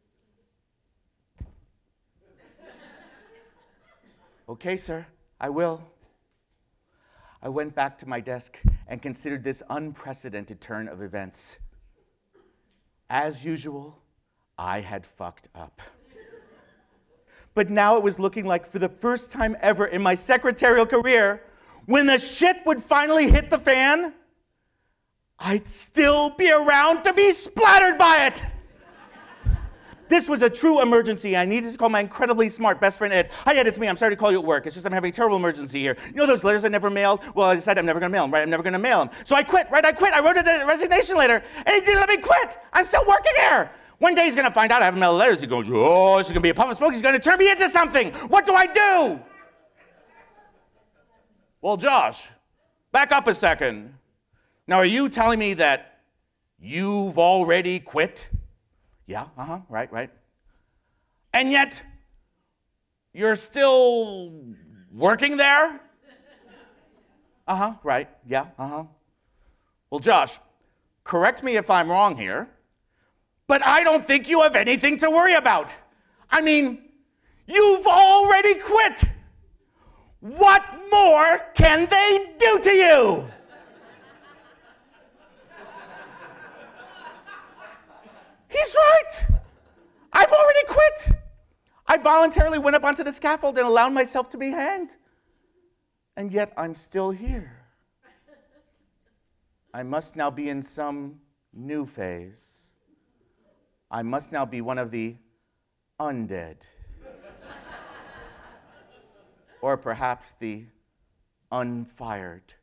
Okay, sir, I will. I went back to my desk and considered this unprecedented turn of events. As usual, I had fucked up. But now it was looking like, for the first time ever in my secretarial career, when the shit would finally hit the fan, I'd still be around to be splattered by it. This was a true emergency. I needed to call my incredibly smart best friend, Ed. Hi, Ed, it's me. I'm sorry to call you at work. It's just I'm having a terrible emergency here. You know those letters I never mailed? Well, I decided I'm never going to mail them, right? I'm never going to mail them. So I quit, right? I quit. I wrote a resignation letter, and he didn't let me quit. I'm still working here. One day he's going to find out I haven't mailed letters. He goes, oh, this is going to be a puff of smoke. He's going to turn me into something. What do I do? Well, Josh, back up a second. Now, are you telling me that you've already quit? Yeah, right. And yet, you're still working there? Right, yeah, Well, Josh, correct me if I'm wrong here, but I don't think you have anything to worry about. I mean, you've already quit. What more can they do to you? He's right. I've already quit. I voluntarily went up onto the scaffold and allowed myself to be hanged. And yet I'm still here. I must now be in some new phase. I must now be one of the undead. Or perhaps the unfired.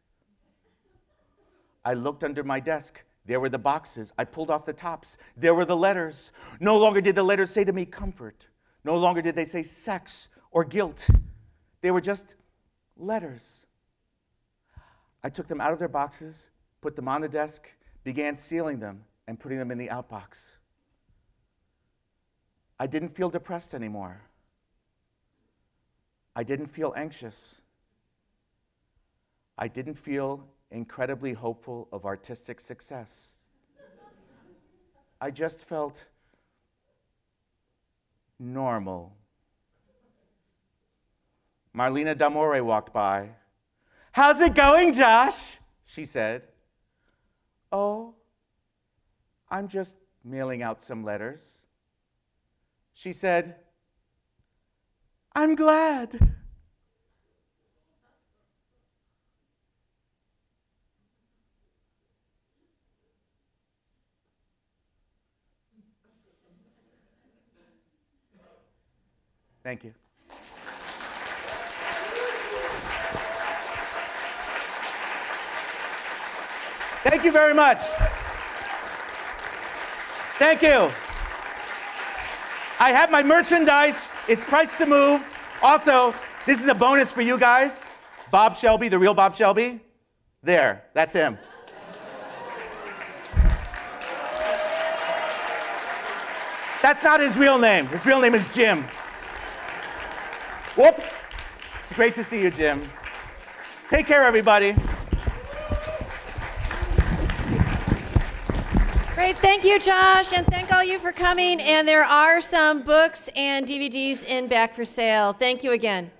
I looked under my desk. There were the boxes. I pulled off the tops. There were the letters. No longer did the letters say to me comfort. No longer did they say sex or guilt. They were just letters. I took them out of their boxes, put them on the desk, began sealing them and putting them in the outbox. I didn't feel depressed anymore. I didn't feel anxious. I didn't feel incredibly hopeful of artistic success. I just felt normal. Marlena D'Amore walked by. "How's it going, Josh?" she said. "Oh, I'm just mailing out some letters." She said, "I'm glad." Thank you. Thank you very much. Thank you. I have my merchandise. It's priced to move. Also, this is a bonus for you guys. Bob Shelby, the real Bob Shelby. There, that's him. That's not his real name. His real name is Jim. Whoops. It's great to see you, Jim. Take care, everybody. Great, thank you, Josh, and thank all you for coming. And there are some books and DVDs in back for sale. Thank you again.